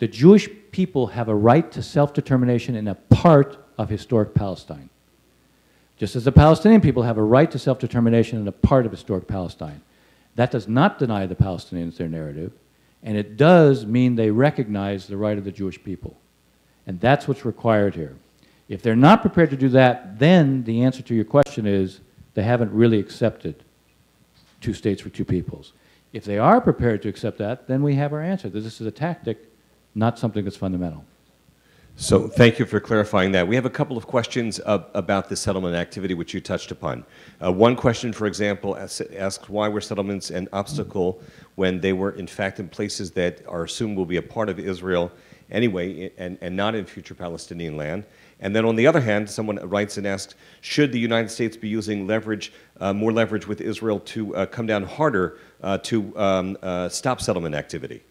the Jewish people have a right to self-determination in a part of historic Palestine. Just as the Palestinian people have a right to self-determination in a part of historic Palestine. That does not deny the Palestinians their narrative, and it does mean they recognize the right of the Jewish people. And that's what's required here. If they're not prepared to do that, then the answer to your question is they haven't really accepted two states for two peoples. If they are prepared to accept that, then we have our answer. This is a tactic, not something that's fundamental. So thank you for clarifying that. We have a couple of questions about the settlement activity which you touched upon. One question, for example, asks why were settlements an obstacle when they were in fact in places that are assumed will be a part of Israel anyway and not in future Palestinian land. And then on the other hand, someone writes and asks, should the United States be using leverage, more leverage with Israel to come down harder to stop settlement activity?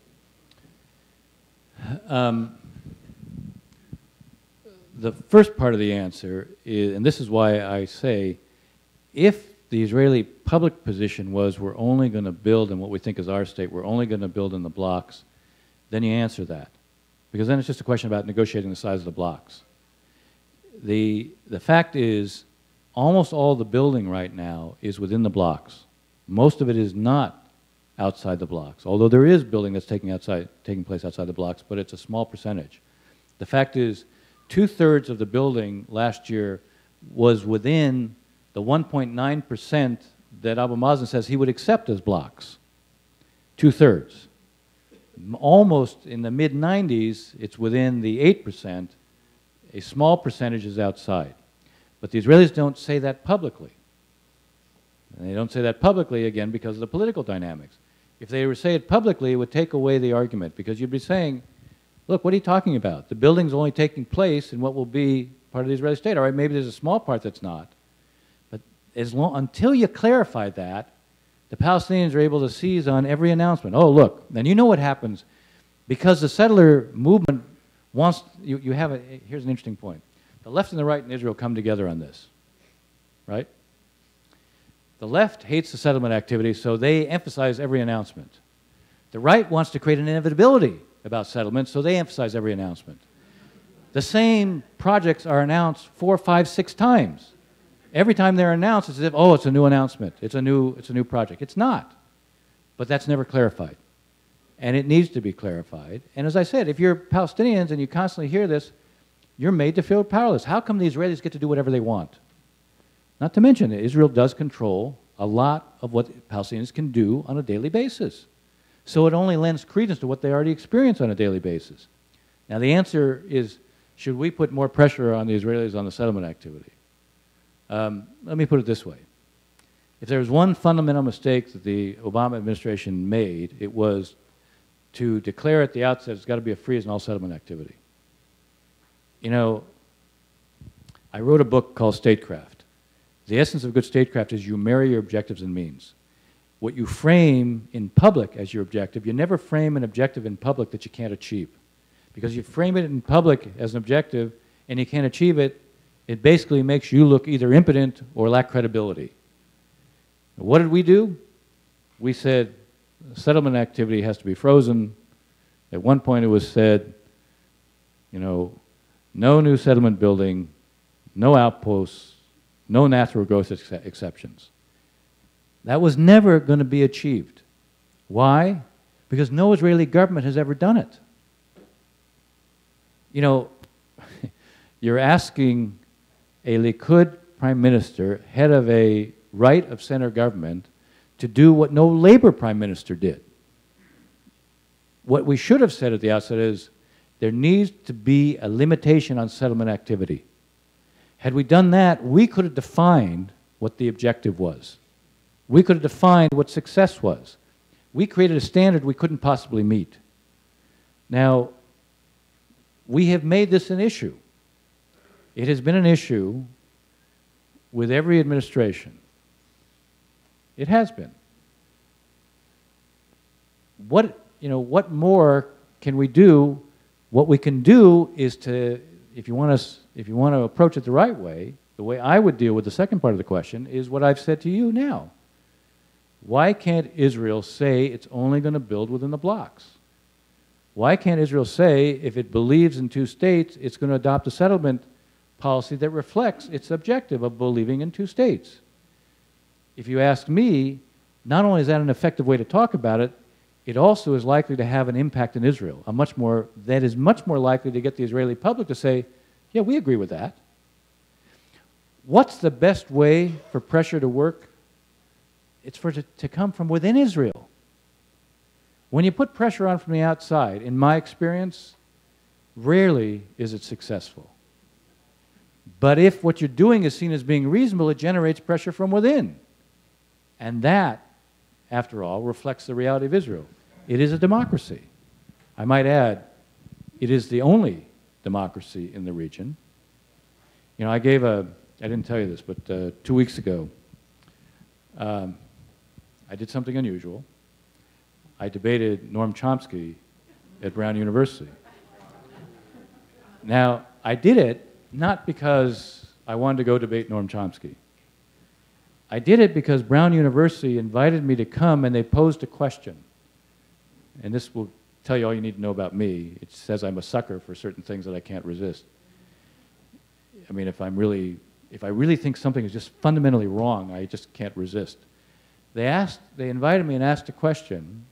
The first part of the answer is, and this is why I say, if the Israeli public position was we're only going to build in what we think is our state, we're only going to build in the blocks, then you answer that. Because then it's just a question about negotiating the size of the blocks. The fact is, almost all the building right now is within the blocks. Most of it is not outside the blocks, although there is building that's taking place outside the blocks, but it's a small percentage. The fact is, 2/3 of the building last year was within the 1.9% that Abu Mazen says he would accept as blocks. 2/3. Almost in the mid-90s, it's within the 8%. A small percentage is outside. But the Israelis don't say that publicly. And they don't say that publicly, again, because of the political dynamics. If they were to say it publicly, it would take away the argument, because you'd be saying, look, what are you talking about? The building's only taking place in what will be part of the Israeli state. All right, maybe there's a small part that's not. But until you clarify that, the Palestinians are able to seize on every announcement. Oh, look, and you know what happens. Because the settler movement wants, here's an interesting point. The left and the right in Israel come together on this, right? The left hates the settlement activity, so they emphasize every announcement. The right wants to create an inevitability about settlement, so they emphasize every announcement. The same projects are announced 4, 5, 6 times. Every time they're announced, it's as if, oh, it's a new announcement. It's a new project. It's not. But that's never clarified. And it needs to be clarified. And as I said, if you're Palestinians and you constantly hear this, you're made to feel powerless. How come the Israelis get to do whatever they want? Not to mention that Israel does control a lot of what Palestinians can do on a daily basis. So it only lends credence to what they already experience on a daily basis. Now the answer is, should we put more pressure on the Israelis on the settlement activity? Let me put it this way. If there was one fundamental mistake that the Obama administration made, it was to declare at the outset it's got to be a freeze on all settlement activity. You know, I wrote a book called Statecraft. The essence of good statecraft is you marry your objectives and means. What you frame in public as your objective, you never frame an objective in public that you can't achieve. Because you frame it in public as an objective and you can't achieve it, it basically makes you look either impotent or lack credibility. What did we do? We said settlement activity has to be frozen. At one point it was said, you know, no new settlement building, no outposts, no natural growth exceptions. That was never going to be achieved. Why? Because no Israeli government has ever done it. You know, you're asking a Likud prime minister, head of a right-of-center government, to do what no Labor prime minister did. What we should have said at the outset is, there needs to be a limitation on settlement activity. Had we done that, we could have defined what the objective was. We could have defined what success was. We created a standard we couldn't possibly meet. Now, we have made this an issue. It has been an issue with every administration. It has been. What more can we do? What we can do is to, if you want to approach it the way I would deal with the second part of the question is what I've said to you now. Why can't Israel say it's only going to build within the blocks? Why can't Israel say, if it believes in two states, it's going to adopt a settlement policy that reflects its objective of believing in two states? If you ask me, not only is that an effective way to talk about it, it also is likely to have an impact in Israel, that is much more likely to get the Israeli public to say, yeah, we agree with that. What's the best way for pressure to work? It's for it to come from within Israel. When you put pressure on from the outside, in my experience, rarely is it successful. But if what you're doing is seen as being reasonable, it generates pressure from within. And that, after all, reflects the reality of Israel. It is a democracy. I might add, it is the only democracy in the region. You know, I didn't tell you this, but 2 weeks ago, I did something unusual. I debated Noam Chomsky at Brown University. Now, I did it not because I wanted to go debate Noam Chomsky. I did it because Brown University invited me to come and they posed a question. And this will tell you all you need to know about me. It says I'm a sucker for certain things that I can't resist. I mean, if I really think something is just fundamentally wrong, I just can't resist. They invited me and asked a question,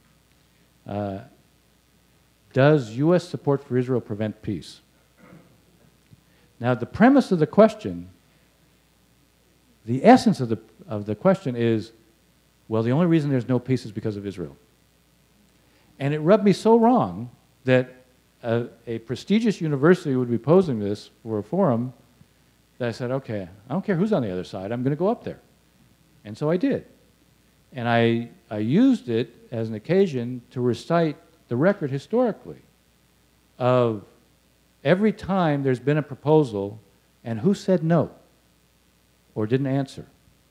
does U.S. support for Israel prevent peace? Now, the premise of the question, the essence of the question is, well, the only reason there's no peace is because of Israel. And it rubbed me so wrong that a prestigious university would be posing this for a forum that I said, okay, I don't care who's on the other side, I'm going to go up there. And so I did. And I used it as an occasion to recite the record historically of every time there's been a proposal and who said no or didn't answer.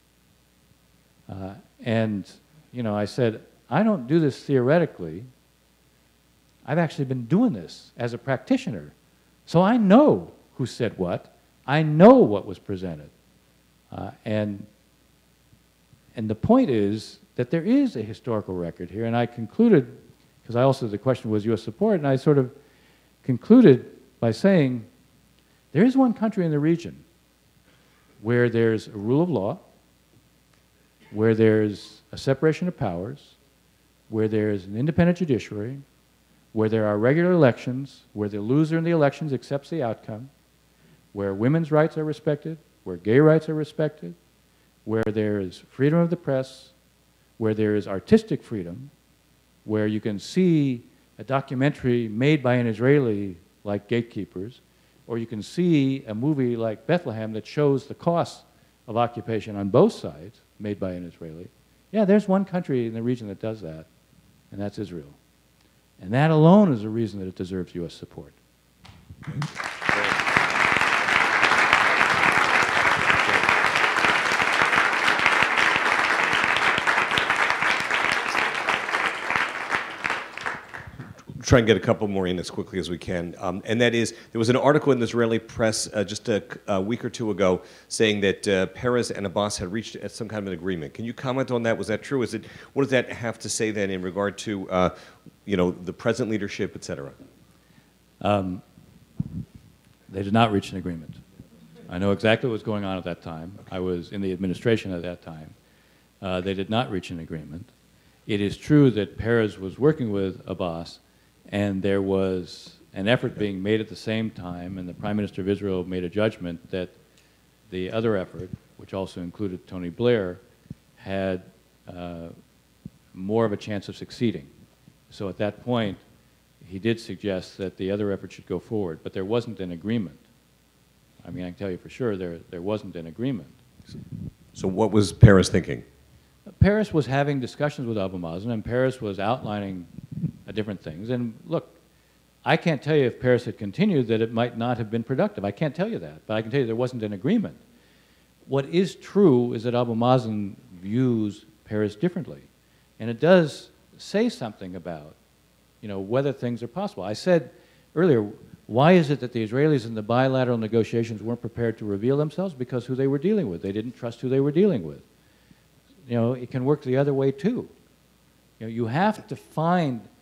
And, you know, I said, I don't do this theoretically. I've actually been doing this as a practitioner. So I know who said what. I know what was presented. And the point is that there is a historical record here. And I concluded, because the question was U.S. support, and I sort of concluded by saying, there is one country in the region where there's a rule of law, where there's a separation of powers, where there's an independent judiciary, where there are regular elections, where the loser in the elections accepts the outcome, where women's rights are respected, where gay rights are respected, where there is freedom of the press, where there is artistic freedom, where you can see a documentary made by an Israeli like Gatekeepers, or you can see a movie like Bethlehem that shows the costs of occupation on both sides, made by an Israeli. Yeah, there's one country in the region that does that, and that's Israel. And that alone is a reason that it deserves U.S. support. Try and get a couple more in as quickly as we can. And that is, there was an article in the Israeli press just a week or two ago saying that Peres and Abbas had reached some kind of an agreement. Can you comment on that? Was that true? What does that have to say then in regard to you know, the present leadership, et cetera? They did not reach an agreement. I know exactly what was going on at that time. Okay. I was in the administration at that time. They did not reach an agreement. It is true that Peres was working with Abbas, and there was an effort being made at the same time, and the Prime Minister of Israel made a judgment that the other effort, which also included Tony Blair, had more of a chance of succeeding. So at that point, he did suggest that the other effort should go forward, but there wasn't an agreement. I mean, I can tell you for sure there wasn't an agreement. So what was Peres thinking? Peres was having discussions with Abu Mazen, and Peres was outlining different things. And look, I can't tell you if Peres had continued that it might not have been productive. I can't tell you that, but I can tell you there wasn't an agreement. What is true is that Abu Mazen views Peres differently, and it does say something about, you know, whether things are possible. I said earlier, why is it that the Israelis in the bilateral negotiations weren't prepared to reveal themselves? Because who they were dealing with. They didn't trust who they were dealing with. You know, it can work the other way too. You know, you have to find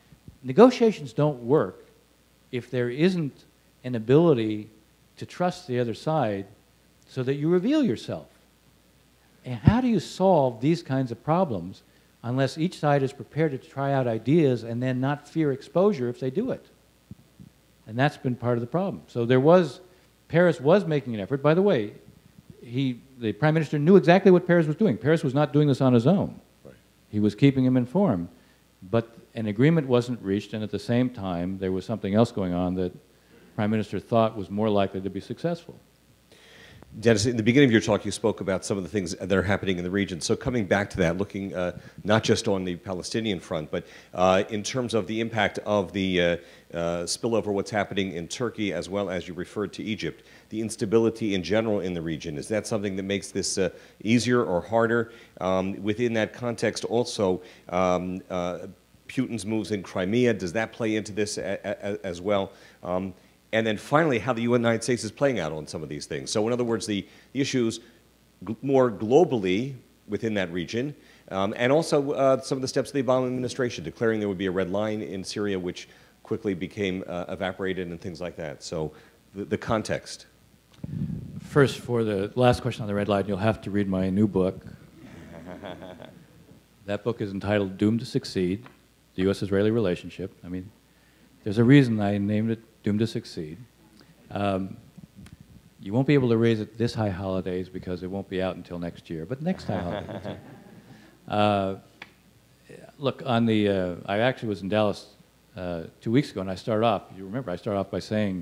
negotiations don't work if there isn't an ability to trust the other side so that you reveal yourself. And how do you solve these kinds of problems unless each side is prepared to try out ideas and then not fear exposure if they do it? And that's been part of the problem. So Paris was making an effort. By the way, the Prime Minister knew exactly what Paris was doing. Paris was not doing this on his own. Right. He was keeping him informed. But an agreement wasn't reached, and at the same time, there was something else going on that the Prime Minister thought was more likely to be successful. Dennis, in the beginning of your talk, you spoke about some of the things that are happening in the region. So coming back to that, looking not just on the Palestinian front, but in terms of the impact of the spillover, what's happening in Turkey, as well as you referred to Egypt, the instability in general in the region, is that something that makes this easier or harder? Within that context also, Putin's moves in Crimea, does that play into this as well? And then finally, how the United States is playing out on some of these things. So in other words, the issues more globally within that region, and also some of the steps of the Obama administration, declaring there would be a red line in Syria, which quickly became evaporated and things like that. So the context. First, for the last question on the red line, you'll have to read my new book. That book is entitled Doomed to Succeed, the U.S.-Israeli Relationship. I mean, there's a reason I named it Doomed to Succeed. You won't be able to raise it this high holidays because it won't be out until next year, but next high holidays. Look, I actually was in Dallas 2 weeks ago, and I started off, you remember, I started off by saying,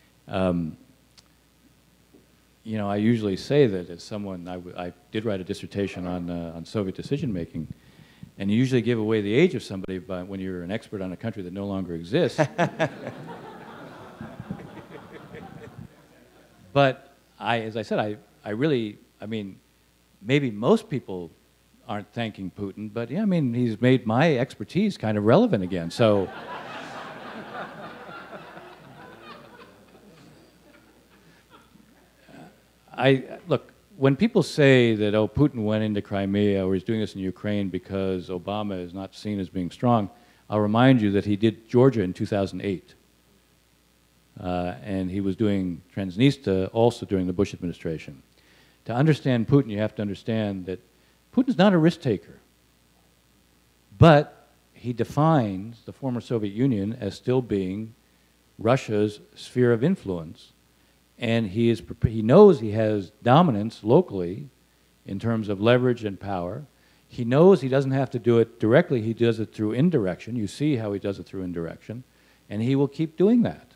you know, I usually say that as someone, I did write a dissertation on Soviet decision-making, and you usually give away the age of somebody when you're an expert on a country that no longer exists. But as I said, I mean, maybe most people aren't thanking Putin, but yeah, I mean, he's made my expertise kind of relevant again, so. Look, when people say that, oh, Putin went into Crimea or he's doing this in Ukraine because Obama is not seen as being strong, I'll remind you that he did Georgia in 2008. And he was doing Transnistria also during the Bush administration. To understand Putin, you have to understand that Putin's not a risk taker. But he defines the former Soviet Union as still being Russia's sphere of influence. And he knows he has dominance locally in terms of leverage and power. He knows he doesn't have to do it directly. He does it through indirection. You see how he does it through indirection. And he will keep doing that.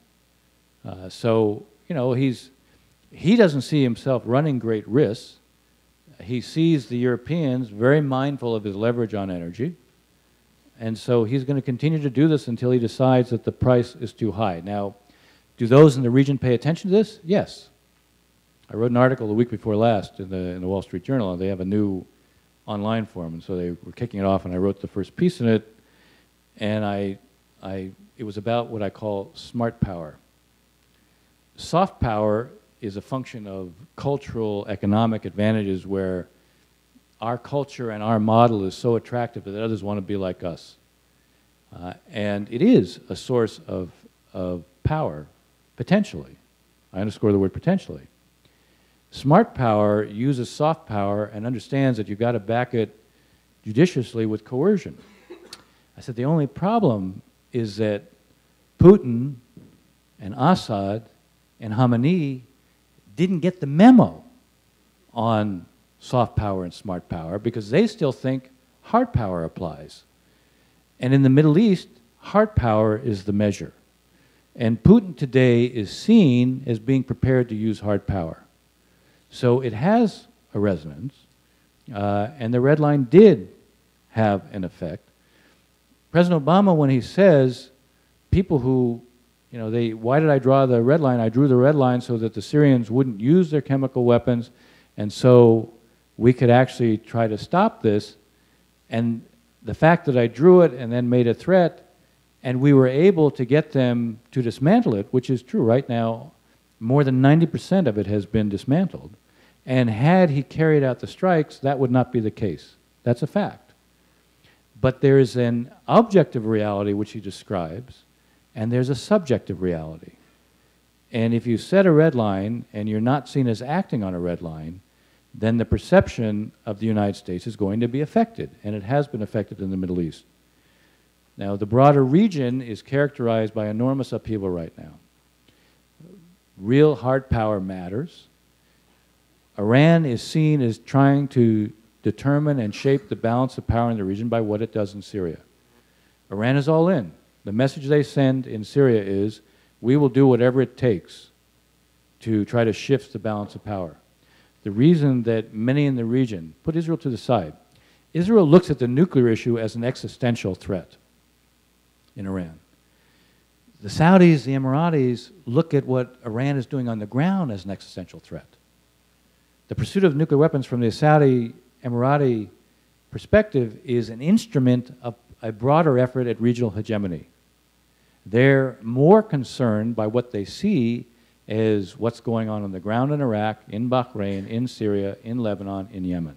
So, you know, he doesn't see himself running great risks. He sees the Europeans very mindful of his leverage on energy. And so he's going to continue to do this until he decides that the price is too high. Now, do those in the region pay attention to this? Yes. I wrote an article the week before last in the Wall Street Journal. They have a new online forum, and so they were kicking it off, and I wrote the first piece in it. And it was about what I call smart power. Soft power is a function of cultural, economic advantages where our culture and our model is so attractive that others want to be like us. And it is a source of power, potentially. I underscore the word potentially. Smart power uses soft power and understands that you've got to back it judiciously with coercion. I said the only problem is that Putin and Assad and Khamenei didn't get the memo on soft power and smart power because they still think hard power applies. And in the Middle East, hard power is the measure. And Putin today is seen as being prepared to use hard power. So it has a resonance, and the red line did have an effect. President Obama, when he says, people who, you know, why did I draw the red line? I drew the red line so that the Syrians wouldn't use their chemical weapons, and so we could actually try to stop this. And the fact that I drew it and then made a threat, and we were able to get them to dismantle it, which is true right now, more than 90% of it has been dismantled. And had he carried out the strikes, that would not be the case. That's a fact. But there is an objective reality which he describes, and there's a subjective reality. And if you set a red line and you're not seen as acting on a red line, then the perception of the United States is going to be affected, and it has been affected in the Middle East. Now, the broader region is characterized by enormous upheaval right now. Real hard power matters. Iran is seen as trying to determine and shape the balance of power in the region by what it does in Syria. Iran is all in. The message they send in Syria is, we will do whatever it takes to try to shift the balance of power. The reason that many in the region, put Israel to the side, Israel looks at the nuclear issue as an existential threat in Iran. The Saudis, the Emiratis, look at what Iran is doing on the ground as an existential threat. The pursuit of nuclear weapons from the Saudi Emirati perspective is an instrument of a broader effort at regional hegemony. They're more concerned by what they see as what's going on the ground in Iraq, in Bahrain, in Syria, in Lebanon, in Yemen.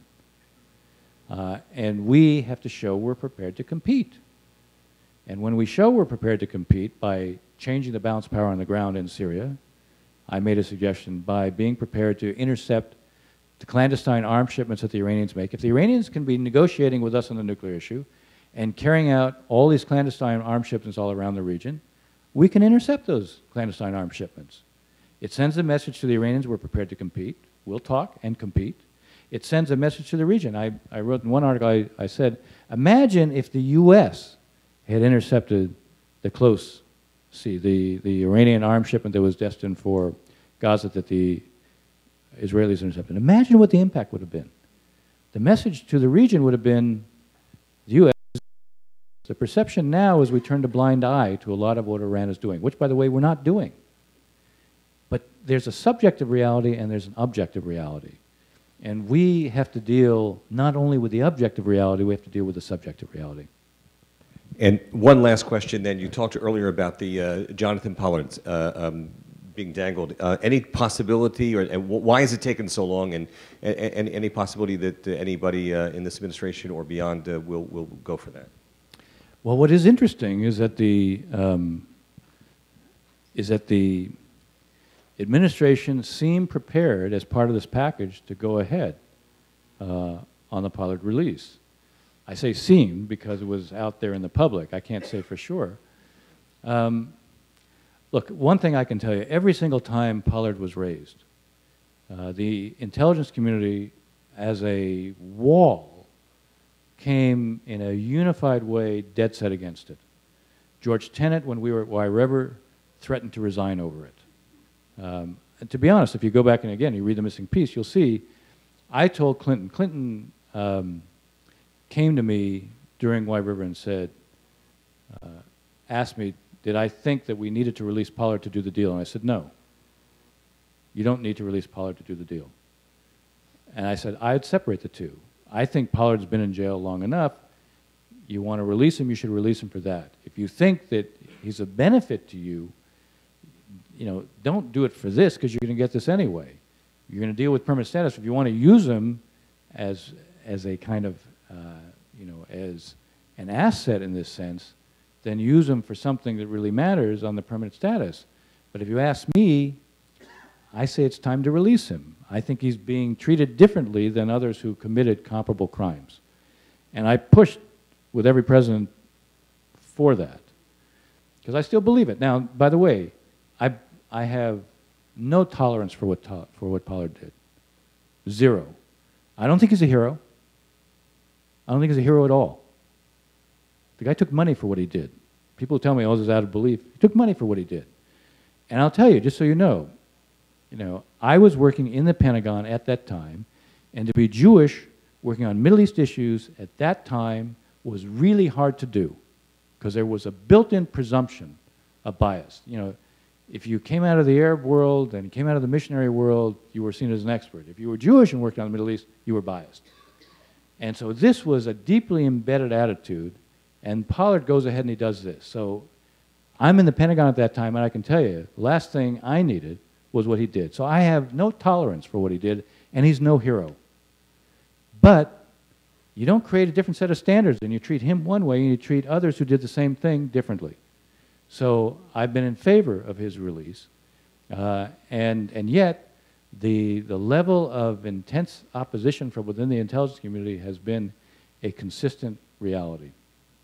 And we have to show we're prepared to compete. And when we show we're prepared to compete by changing the balance of power on the ground in Syria, I made a suggestion by being prepared to intercept the clandestine arms shipments that the Iranians make. If the Iranians can be negotiating with us on the nuclear issue and carrying out all these clandestine arms shipments all around the region, we can intercept those clandestine arms shipments. It sends a message to the Iranians we're prepared to compete. We'll talk and compete. It sends a message to the region. I wrote in one article, I said, imagine if the U.S. had intercepted the Close Sea, the Iranian arms shipment that was destined for Gaza that the Israelis intercepted. Imagine what the impact would have been. The message to the region would have been, the U.S. The perception now is we turn a blind eye to a lot of what Iran is doing, which, by the way, we're not doing. But there's a subjective reality and there's an objective reality. And we have to deal not only with the objective reality, we have to deal with the subjective reality. And one last question then. You talked earlier about the Jonathan Pollard being dangled. Any possibility, and why has it taken so long, and any possibility that anybody in this administration or beyond will go for that? Well, what is interesting is that the administration seemed prepared as part of this package to go ahead on the Pollard release. I say seemed because it was out there in the public. I can't say for sure. Look, one thing I can tell you, every single time Pollard was raised, the intelligence community as a wall came in a unified way dead set against it. George Tenet, when we were at Wye River, threatened to resign over it. And to be honest, if you go back and again, you read the missing piece, you'll see, I told Clinton, came to me during Wye River and said, asked me, did I think that we needed to release Pollard to do the deal? And I said, no. You don't need to release Pollard to do the deal. And I said, I'd separate the two. I think Pollard's been in jail long enough. You want to release him, you should release him for that. If you think that he's a benefit to you, don't do it for this because you're going to get this anyway. You're going to deal with permanent status. If you want to use him as a kind of, as an asset in this sense, then use him for something that really matters on the permanent status. But if you ask me, I say it's time to release him. I think he's being treated differently than others who committed comparable crimes. And I pushed with every president for that, because I still believe it. Now, by the way, I have no tolerance for what Pollard did. Zero. I don't think he's a hero. I don't think he's a hero at all. The guy took money for what he did. People tell me, oh, this is out of belief. He took money for what he did. And I'll tell you, just so you know, I was working in the Pentagon at that time, and to be Jewish, working on Middle East issues at that time was really hard to do, because there was a built-in presumption of bias. If you came out of the Arab world and came out of the missionary world, you were seen as an expert. If you were Jewish and worked on the Middle East, you were biased. And so this was a deeply embedded attitude, and Pollard goes ahead and he does this. So I'm in the Pentagon at that time, and I can tell you, the last thing I needed was what he did. So I have no tolerance for what he did, and he's no hero. But you don't create a different set of standards and you treat him one way and you treat others who did the same thing differently. So I've been in favor of his release, and yet the level of intense opposition from within the intelligence community has been a consistent reality.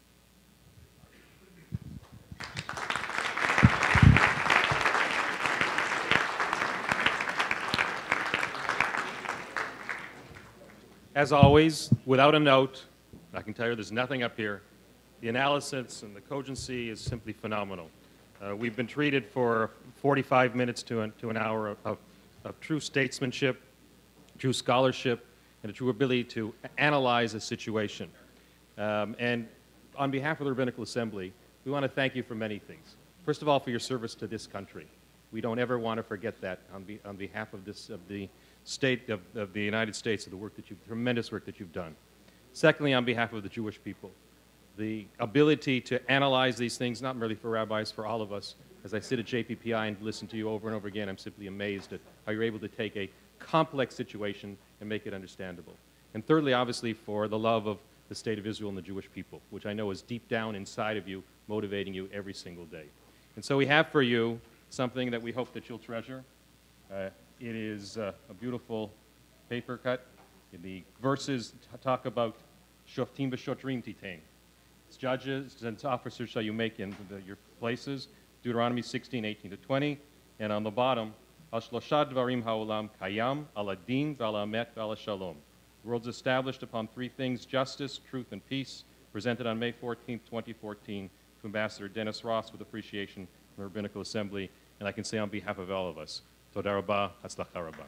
As always, without a note, I can tell you there's nothing up here. The analysis and the cogency is simply phenomenal. We've been treated for 45 minutes to an hour of true statesmanship, true scholarship, and a true ability to analyze a situation. And on behalf of the Rabbinical Assembly, we want to thank you for many things. First of all, for your service to this country. We don't ever want to forget that on behalf of the state of the United States, of the work that tremendous work that you've done. Secondly, on behalf of the Jewish people, the ability to analyze these things, not merely for rabbis, for all of us. As I sit at JPPI and listen to you over and over again, I'm simply amazed at how you're able to take a complex situation and make it understandable. And thirdly, obviously, for the love of the state of Israel and the Jewish people, which I know is deep down inside of you, motivating you every single day. And so we have for you something that we hope that you'll treasure. It is a beautiful paper cut. The verses talk about shoftim v'shotrim titain. Judges and officers shall you make in your places. Deuteronomy 16, 18 to 20. And on the bottom, al shlosha dvarim ha'olam kayam, al adin, v'al ha'amet, v'al ha'shalom. The world's established upon three things: justice, truth, and peace. Presented on May 14, 2014, to Ambassador Dennis Ross with appreciation from the Rabbinical Assembly. And I can say on behalf of all of us, Toda Rabba, Hatzlacha Rabba.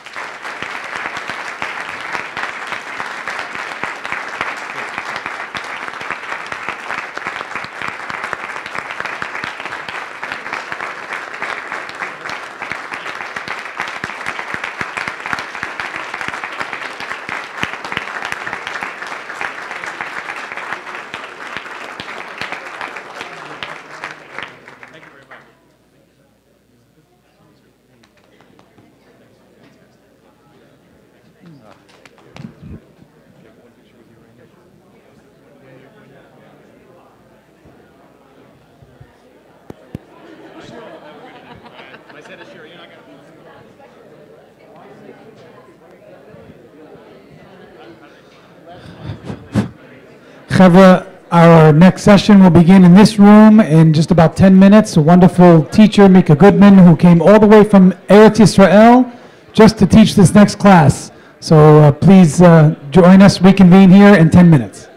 Our next session will begin in this room in just about 10 minutes. A wonderful teacher, Mika Goodman, who came all the way from Eretz Yisrael just to teach this next class. So please join us, reconvene here in 10 minutes.